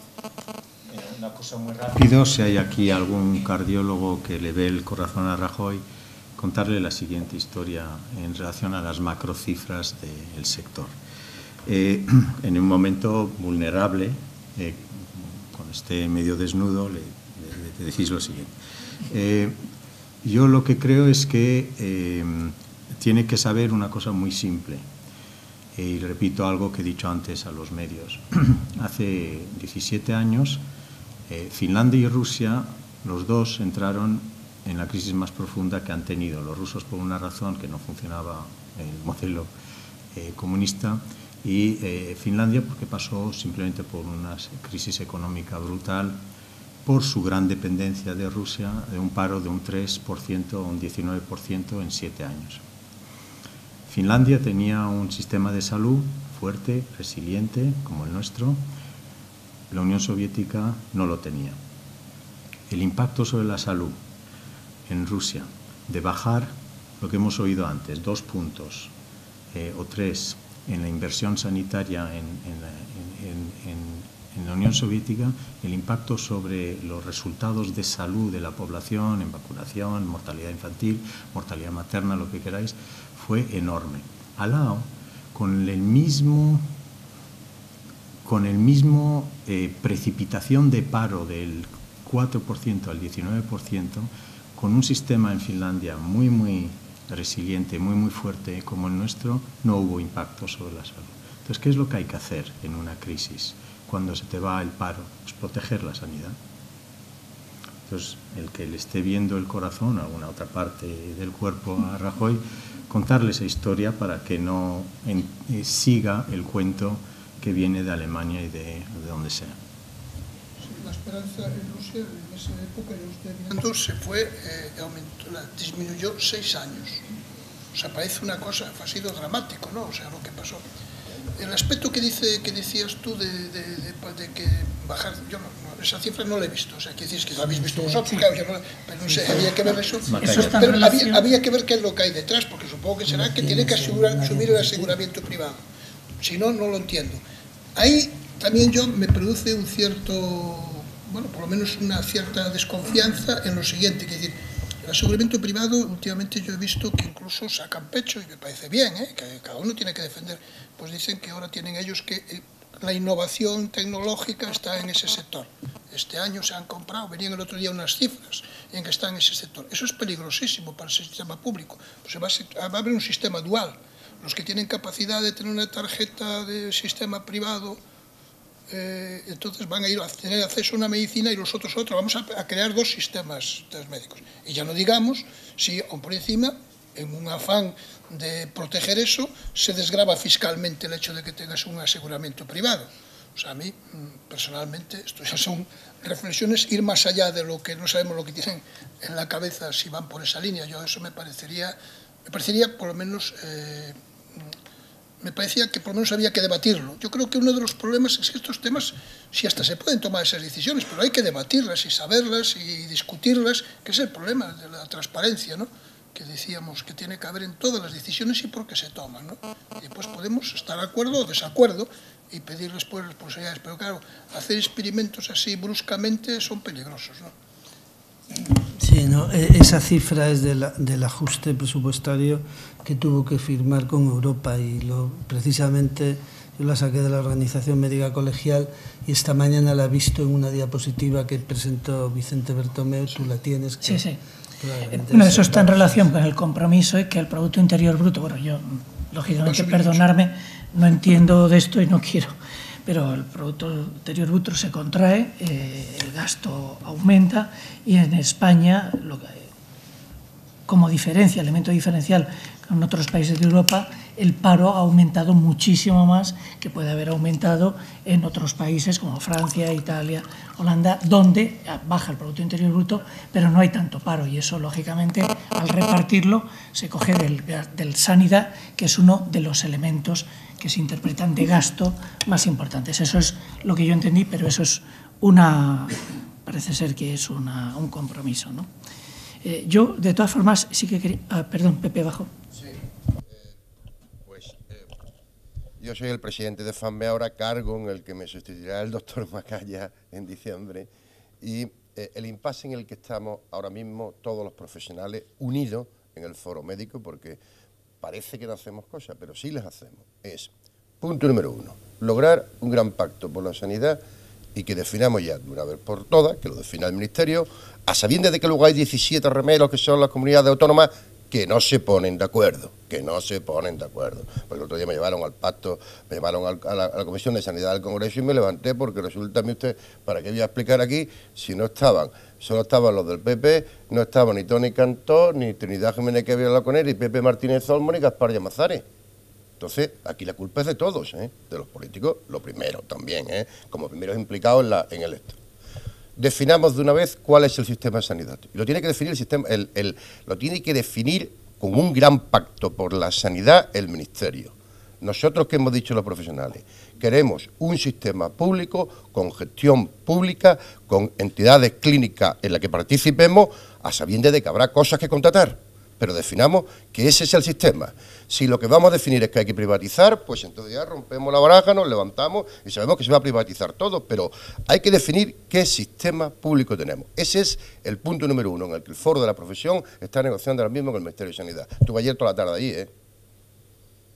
E: Una cosa muy rápido, si hay aquí algún cardiólogo que le ve el corazón a Rajoy, contarle la siguiente historia en relación a las macrocifras del sector. Eh, en un momento vulnerable, eh, cuando esté medio desnudo, le, le, le decís lo siguiente. Eh, yo lo que creo es que eh, tiene que saber una cosa muy simple, eh, y repito algo que he dicho antes a los medios. Hace diecisiete años, eh, Finlandia y Rusia, los dos entraron en la crisis más profunda que han tenido. Los rusos por una razón, que no funcionaba el modelo eh, comunista, y eh, Finlandia porque pasó simplemente por una crisis económica brutal, por su gran dependencia de Rusia, de un paro de un tres por ciento o un diecinueve por ciento en siete años. Finlandia tenía un sistema de salud fuerte, resiliente, como el nuestro. La Unión Soviética no lo tenía. El impacto sobre la salud en Rusia de bajar, lo que hemos oído antes, dos puntos eh, o tres en la inversión sanitaria en, en, en, en En la Unión Soviética, el impacto sobre los resultados de salud de la población, en vacunación, mortalidad infantil, mortalidad materna, lo que queráis, fue enorme. Al lado, con el mismo, con el mismo eh, precipitación de paro del cuatro por ciento al diecinueve por ciento, con un sistema en Finlandia muy, muy resiliente, muy muy fuerte como el nuestro, no hubo impacto sobre la salud. Entonces, ¿qué es lo que hay que hacer en una crisis cuando se te va el paro? Pues proteger la sanidad. Entonces, el que le esté viendo el corazón a alguna otra parte del cuerpo a Rajoy, contarle esa historia para que no en, eh, siga el cuento que viene de Alemania y de, de donde sea.
D: La esperanza en Rusia en esa época, yo estoy mirando, se fue, eh, aumentó, la, disminuyó seis años. O sea, parece una cosa, ha sido dramático, ¿no? O sea, lo que pasó. El aspecto que dice que decías tú de, de, de, de que bajar, yo no, no, esa cifra no la he visto, o sea, que decís que la habéis visto vosotros, claro, yo no, pero no sé, había que ver eso, eso pero había, había que ver qué es lo que hay detrás, porque supongo que será que tiene que asegurar, asumir el aseguramiento privado, si no, no lo entiendo. Ahí también yo me produce un cierto, bueno, por lo menos una cierta desconfianza en lo siguiente, que es decir, el aseguramiento privado, últimamente yo he visto que incluso sacan pecho, y me parece bien, ¿eh? Que cada uno tiene que defender, pues dicen que ahora tienen ellos que eh, la innovación tecnológica está en ese sector. Este año se han comprado, venían el otro día unas cifras en que está en ese sector. Eso es peligrosísimo para el sistema público, pues se va, a, va a haber un sistema dual. Los que tienen capacidad de tener una tarjeta de sistema privado, Eh, entonces van a ir a tener acceso a una medicina y los otros a otra. Vamos a, a crear dos sistemas médicos. Y ya no digamos si, aún por encima, en un afán de proteger eso, se desgrava fiscalmente el hecho de que tengas un aseguramiento privado. O sea, a mí, personalmente, esto ya son reflexiones, ir más allá de lo que no sabemos lo que tienen en la cabeza si van por esa línea. Yo eso me parecería, me parecería por lo menos... Eh, me parecía que por lo menos había que debatirlo. Yo creo que uno de los problemas es que estos temas, sí hasta se pueden tomar esas decisiones, pero hay que debatirlas y saberlas y discutirlas, que es el problema de la transparencia, ¿no? Que decíamos que tiene que haber en todas las decisiones y por qué se toman, ¿no? Y después podemos estar de acuerdo o desacuerdo y pedir después responsabilidades, pero claro, hacer experimentos así bruscamente son peligrosos, ¿no?
C: Sí, no, esa cifra es de la, del ajuste presupuestario que tuvo que firmar con Europa y lo, precisamente yo la saqué de la Organización Médica Colegial y esta mañana la he visto en una diapositiva que presentó Vicente Bertomeu, tú la tienes. Que
A: sí, sí. Bueno, eso está en relación con el compromiso y que el Producto Interior Bruto, bueno, yo, lógicamente, perdonarme, no entiendo de esto y no quiero, pero el Producto Interior Bruto se contrae, eh, el gasto aumenta y en España, lo que, como diferencia, elemento diferencial con otros países de Europa, el paro ha aumentado muchísimo más que puede haber aumentado en otros países como Francia, Italia, Holanda, donde baja el Producto Interior Bruto, pero no hay tanto paro y eso, lógicamente, al repartirlo se coge del, del sanidad, que es uno de los elementos que se interpretan de gasto más importantes. Eso es lo que yo entendí, pero eso es una, parece ser que es una, un compromiso, ¿no? Eh, yo, de todas formas, sí que quería... Ah, perdón, Pepe, bajo.
H: Sí, eh, pues eh, yo soy el presidente de FAMBE ahora, cargo en el que me sustituirá el doctor Macaya en diciembre, y eh, el impasse en el que estamos ahora mismo todos los profesionales unidos en el foro médico, porque parece que no hacemos cosas, pero sí las hacemos, es, punto número uno, lograr un gran pacto por la sanidad y que definamos ya de una vez por todas, que lo defina el Ministerio, a sabiendas de que luego hay diecisiete remeros que son las comunidades autónomas que no se ponen de acuerdo, que no se ponen de acuerdo. Porque el otro día me llevaron al pacto, me llevaron al, a, la, a la Comisión de Sanidad del Congreso y me levanté porque resulta, mí usted, ¿para qué voy a explicar aquí si no estaban? Solo estaban los del P P, no estaban ni Tony Cantó, ni Trinidad Jiménez que había hablado con él, ni Pepe Martínez Olmo, ni Gaspar Llamazares. Entonces, aquí la culpa es de todos, ¿eh? De los políticos, lo primero también, ¿eh? Como primeros implicados en, la, en el esto. Definamos de una vez cuál es el sistema de sanidad. Y lo tiene que definir el sistema, el, el, lo tiene que definir con un gran pacto por la sanidad el Ministerio. Nosotros, que hemos dicho los profesionales, queremos un sistema público con gestión pública, con entidades clínicas en las que participemos, a sabiendas de que habrá cosas que contratar. Pero definamos que ese es el sistema. Si lo que vamos a definir es que hay que privatizar, pues entonces ya rompemos la baraja, nos levantamos y sabemos que se va a privatizar todo, pero hay que definir qué sistema público tenemos. Ese es el punto número uno en el que el foro de la profesión está negociando ahora mismo con el Ministerio de Sanidad. Estuve ayer toda la tarde allí, ¿eh?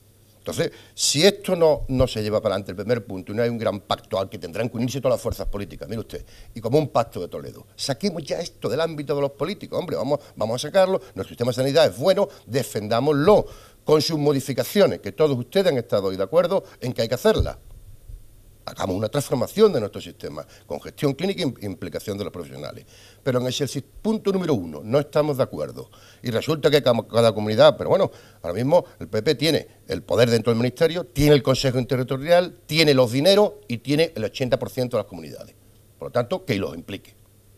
H: Entonces, si esto no, no se lleva para adelante, el primer punto, y no hay un gran pacto al que tendrán que unirse todas las fuerzas políticas, mire usted, y como un pacto de Toledo, saquemos ya esto del ámbito de los políticos, hombre, vamos, vamos a sacarlo, nuestro sistema de sanidad es bueno, defendámoslo con sus modificaciones, que todos ustedes han estado hoy de acuerdo en que hay que hacerlas. Hagamos una transformación de nuestro sistema, con gestión clínica e implicación de los profesionales. Pero en ese punto número uno no estamos de acuerdo. Y resulta que cada, cada comunidad, pero bueno, ahora mismo el P P tiene el poder dentro del Ministerio, tiene el Consejo Interterritorial, tiene los dineros y tiene el ochenta por ciento de las comunidades. Por lo tanto, que los implique.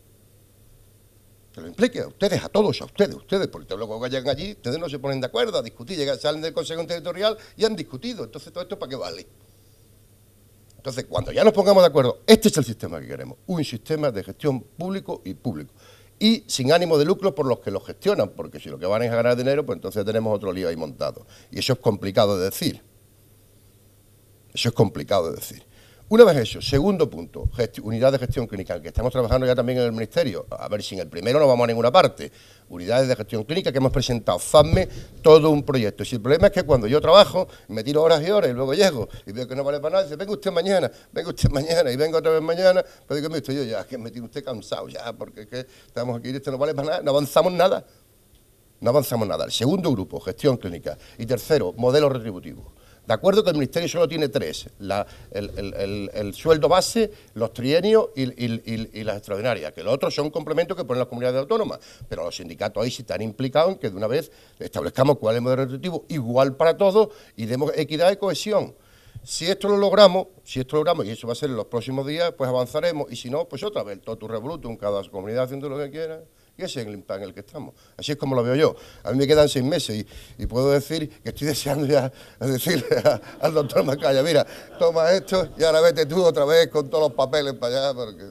H: Que los implique a ustedes, a todos, a ustedes, a ustedes, porque luego que llegan allí, ustedes no se ponen de acuerdo a discutir, llegan, salen del Consejo Interterritorial y han discutido. Entonces, ¿todo esto para qué vale? Entonces, cuando ya nos pongamos de acuerdo, este es el sistema que queremos, un sistema de gestión público y público, y sin ánimo de lucro por los que lo gestionan, porque si lo que van es a ganar dinero, pues entonces tenemos otro lío ahí montado. Y eso es complicado de decir. Eso es complicado de decir. Una vez eso, segundo punto, unidad de gestión clínica, que estamos trabajando ya también en el Ministerio, a ver si en el primero no vamos a ninguna parte, unidades de gestión clínica que hemos presentado, FAME, todo un proyecto. Y si el problema es que cuando yo trabajo, me tiro horas y horas y luego llego y veo que no vale para nada, dice, venga usted mañana, venga usted mañana, y vengo otra vez mañana, pues digo, estoy yo ya, que me tiene usted cansado ya, porque es que estamos aquí y esto no vale para nada, no avanzamos nada, no avanzamos nada. El segundo grupo, gestión clínica, y tercero, modelo retributivo. De acuerdo que el Ministerio solo tiene tres, la, el, el, el, el sueldo base, los trienios y, y, y, y las extraordinarias, que los otros son complementos que ponen las comunidades autónomas, pero los sindicatos ahí sí están implicados en que de una vez establezcamos cuál es el modelo retributivo igual para todos y demos equidad y cohesión. Si esto lo logramos, si esto lo logramos, y eso va a ser en los próximos días, pues avanzaremos, y si no, pues otra vez, totu revolutum, cada comunidad haciendo lo que quiera. Y ese es el impasse en el que estamos. Así es como lo veo yo. A mí me quedan seis meses y, y puedo decir que estoy deseando ya decirle a, al doctor Macaya, mira, toma esto y ahora vete tú otra vez con todos los papeles para allá, porque...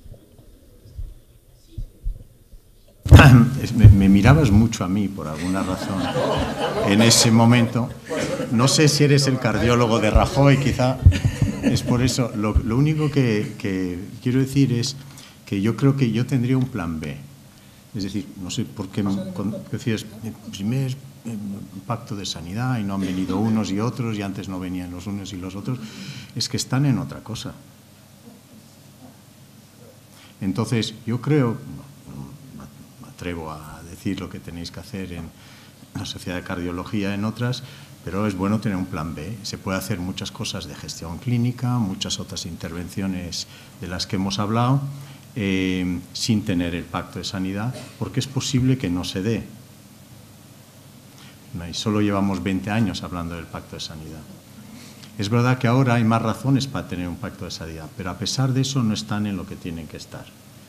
E: Me, me mirabas mucho a mí, por alguna razón, en ese momento. No sé si eres el cardiólogo de Rajoy, quizá es por eso. Lo, lo único que, que quiero decir es que yo creo que yo tendría un plan B. Es decir, no sé por qué decías, primer pacto de sanidad y no han venido unos y otros y antes no venían los unos y los otros, es que están en otra cosa. Entonces, yo creo, no, me atrevo a decir lo que tenéis que hacer en la Sociedad de Cardiología, en otras, pero es bueno tener un plan B. Se puede hacer muchas cosas de gestión clínica, muchas otras intervenciones de las que hemos hablado, Eh, sin tener el pacto de sanidad, porque es posible que no se dé. Y solo llevamos veinte años hablando del pacto de sanidad. Es verdad que ahora hay más razones para tener un pacto de sanidad, pero a pesar de eso no están en lo que tienen que estar.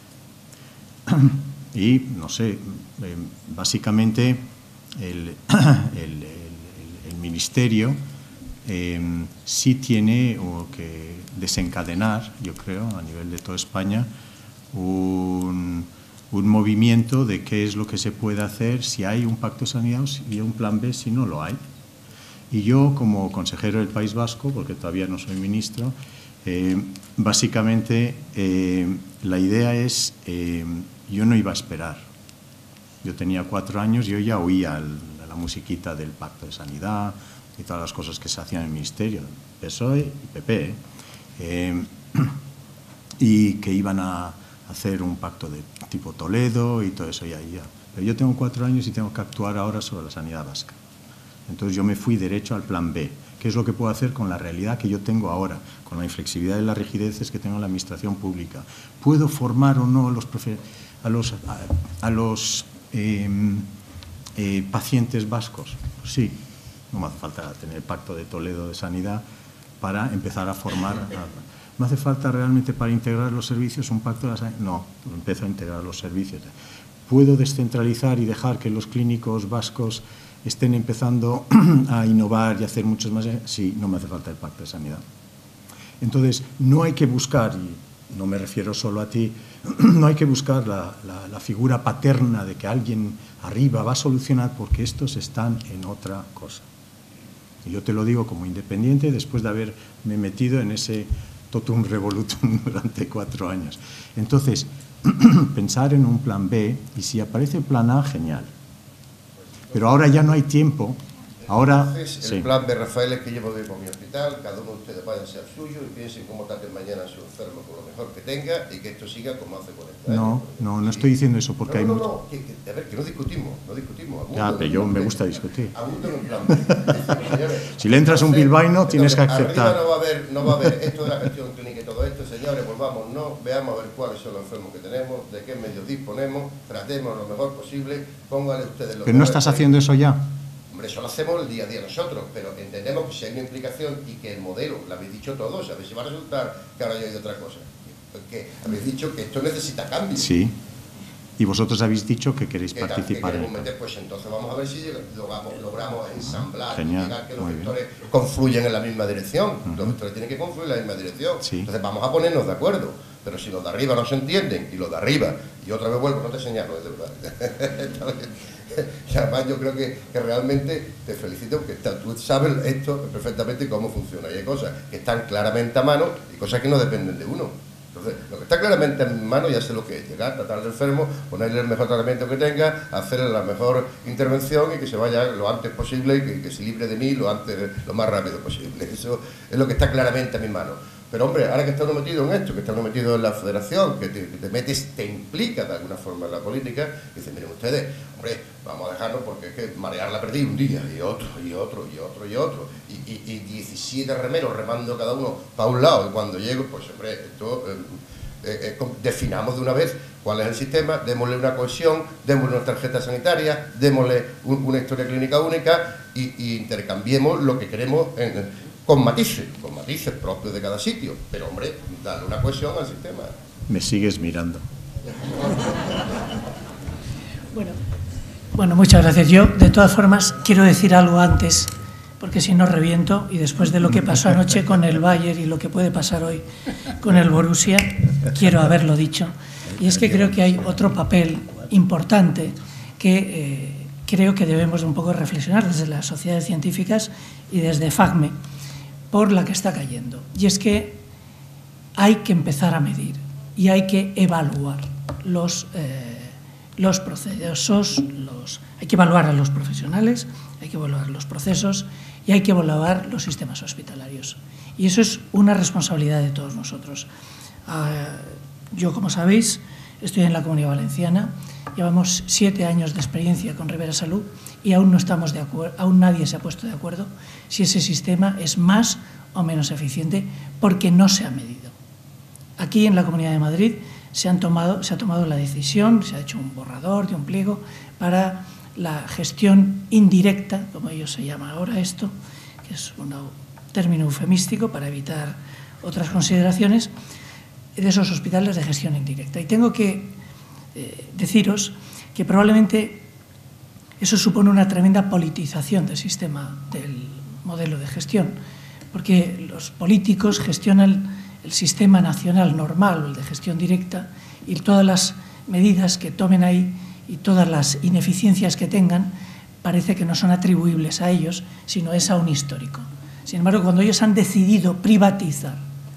E: Y, no sé, eh, básicamente el, el, el, el Ministerio eh, sí tiene o que desencadenar, yo creo, a nivel de toda España, Un, un movimiento de qué es lo que se puede hacer si hay un pacto de sanidad y un plan B si no lo hay. Y yo, como consejero del País Vasco, porque todavía no soy ministro, eh, básicamente eh, la idea es, eh, yo no iba a esperar. Yo tenía cuatro años y yo ya oía el, la musiquita del pacto de sanidad y todas las cosas que se hacían en el Ministerio, P S O E y P P, eh, eh, y que iban a hacer un pacto de tipo Toledo y todo eso ya, ya. Pero yo tengo cuatro años y tengo que actuar ahora sobre la sanidad vasca. Entonces yo me fui derecho al plan B, que es lo que puedo hacer con la realidad que yo tengo ahora, con la inflexibilidad y las rigideces que tengo en la administración pública. ¿Puedo formar o no a los, a los, a, a los eh, eh, pacientes vascos? Sí, no me hace falta tener el pacto de Toledo de sanidad para empezar a formar... A, ¿no hace falta realmente para integrar los servicios un pacto de la sanidad? No, empiezo a integrar los servicios. ¿Puedo descentralizar y dejar que los clínicos vascos estén empezando a innovar y hacer muchos más? Sí, no me hace falta el pacto de sanidad. Entonces, no hay que buscar, y no me refiero solo a ti, no hay que buscar la, la, la figura paterna de que alguien arriba va a solucionar, porque estos están en otra cosa. Y yo te lo digo como independiente después de haberme metido en ese totum revolutum durante cuatro años. Entonces, pensar en un plan B, y si aparece el plan A, genial. Pero ahora ya no hay tiempo Ahora,
H: Entonces,
E: sí.
H: el plan de Rafael es que yo me voy por mi hospital, cada uno de ustedes vaya a ser suyo y piensen cómo traten mañana a su enfermo con lo mejor que tenga y que esto siga como hace cuarenta años.
E: No, no, no estoy diciendo eso porque
H: no,
E: hay
H: no,
E: mucho...
H: no, que, que, a ver, que no discutimos, no discutimos.
E: Ya, pero yo me gusta discutir.
H: Abundo en un plan B. Señores,
E: Si le entras a un bilbaíno, tienes que
H: entonces,
E: aceptar.
H: Arriba no va a haber, no va a haber esto de la gestión clínica y todo esto, señores, volvamos, no, veamos a ver cuáles son los enfermos que tenemos, de qué medios disponemos, tratemos lo mejor posible, pónganle ustedes los...
E: Pero no estás haciendo eso ya.
H: Hombre, eso lo hacemos el día a día nosotros, pero entendemos que si hay una implicación y que el modelo, lo habéis dicho todos, a ver si va a resultar que ahora yo he oído otra cosa, porque habéis dicho que esto necesita cambio.
E: Sí. Y vosotros habéis dicho que queréis
H: que
E: participar en
H: el
E: el...
H: Meter, pues entonces vamos a ver si logramos, logramos ensamblar,
E: Genial,
H: llegar que los
E: muy
H: vectores confluyen en la misma dirección. Uh-huh. Los vectores tienen que confluir en la misma dirección.
E: Sí.
H: Entonces vamos a ponernos de acuerdo. Pero si los de arriba no se entienden y los de arriba, y otra vez vuelvo, no te señalo, es de verdad. Y además yo creo que, que realmente te felicito porque está, tú sabes esto perfectamente cómo funciona. Y hay cosas que están claramente a mano y cosas que no dependen de uno. Entonces, lo que está claramente en mi mano ya sé lo que es, llegar, tratar al enfermo, ponerle el mejor tratamiento que tenga, hacerle la mejor intervención y que se vaya lo antes posible y que, que se libre de mí lo antes, lo más rápido posible. Eso es lo que está claramente en mi mano. Pero hombre, ahora que está uno metido en esto, que está uno metido en la federación, que te, que te metes, te implica de alguna forma en la política, dicen, miren ustedes, hombre, vamos a dejarnos porque es que marear la perdí un día, y otro, y otro, y otro, y otro, y, y, y diecisiete remeros remando cada uno para un lado, y cuando llego, pues hombre, esto, eh, eh, eh, definamos de una vez cuál es el sistema, démosle una cohesión, démosle una tarjeta sanitaria, démosle un, una historia clínica única, y, y intercambiemos lo que queremos en, en con matices, con matices propios de cada sitio, pero hombre, darle una cohesión al sistema.
E: Me sigues mirando.
A: Bueno, bueno, muchas gracias. Yo, de todas formas, quiero decir algo antes, porque si no reviento, y después de lo que pasó anoche con el Bayern y lo que puede pasar hoy con el Borussia, quiero haberlo dicho. Y es que creo que hay otro papel importante que eh, creo que debemos un poco reflexionar desde las sociedades científicas y desde FACME, por la que está cayendo. Y es que hay que empezar a medir y hay que evaluar los, eh, los procesos, los, hay que evaluar a los profesionales, hay que evaluar los procesos y hay que evaluar los sistemas hospitalarios. Y eso es una responsabilidad de todos nosotros. Uh, yo, como sabéis, estoy en la Comunidad Valenciana, llevamos siete años de experiencia con Ribera Salud y aún no estamos de acuerdo, aún nadie se ha puesto de acuerdo si ese sistema es más o menos eficiente porque no se ha medido. Aquí en la Comunidad de Madrid se, han tomado, se ha tomado la decisión, se ha hecho un borrador de un pliego para la gestión indirecta, como ellos se llama ahora esto, que es un término eufemístico para evitar otras consideraciones, de esos hospitales de gestión indirecta. Y tengo que eh, deciros que probablemente eso supone una tremenda politización del sistema, del modelo de gestión, porque los políticos gestionan el sistema nacional normal, el de gestión directa, y todas las medidas que tomen ahí y todas las ineficiencias que tengan parece que no son atribuibles a ellos, sino es a un histórico. Sin embargo, cuando ellos han decidido privatizar,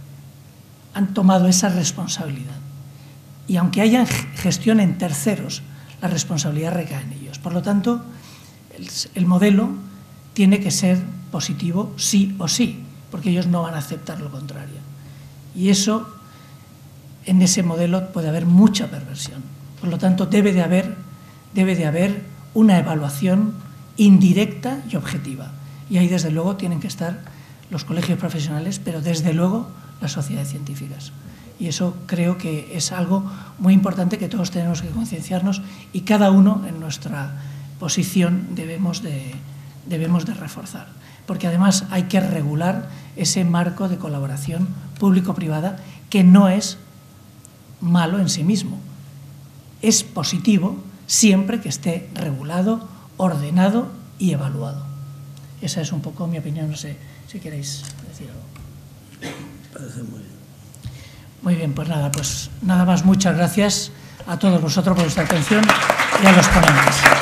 A: han tomado esa responsabilidad. Y aunque haya gestión en terceros, la responsabilidad recae en ellos. Por lo tanto, el, el modelo tiene que ser positivo sí o sí, porque ellos no van a aceptar lo contrario. Y eso, en ese modelo puede haber mucha perversión. Por lo tanto, debe de haber, debe de haber una evaluación indirecta y objetiva. Y ahí, desde luego, tienen que estar los colegios profesionales, pero desde luego las sociedades científicas. Y eso creo que es algo muy importante que todos tenemos que concienciarnos y cada uno en nuestra posición debemos de, debemos de reforzar. Porque además hay que regular ese marco de colaboración público-privada que no es malo en sí mismo. Es positivo siempre que esté regulado, ordenado y evaluado. Esa es un poco mi opinión, no sé si queréis decir algo.
C: Parece muy bien.
A: Muy bien, pues nada, pues nada más, muchas gracias a todos vosotros por vuestra atención y a los ponentes.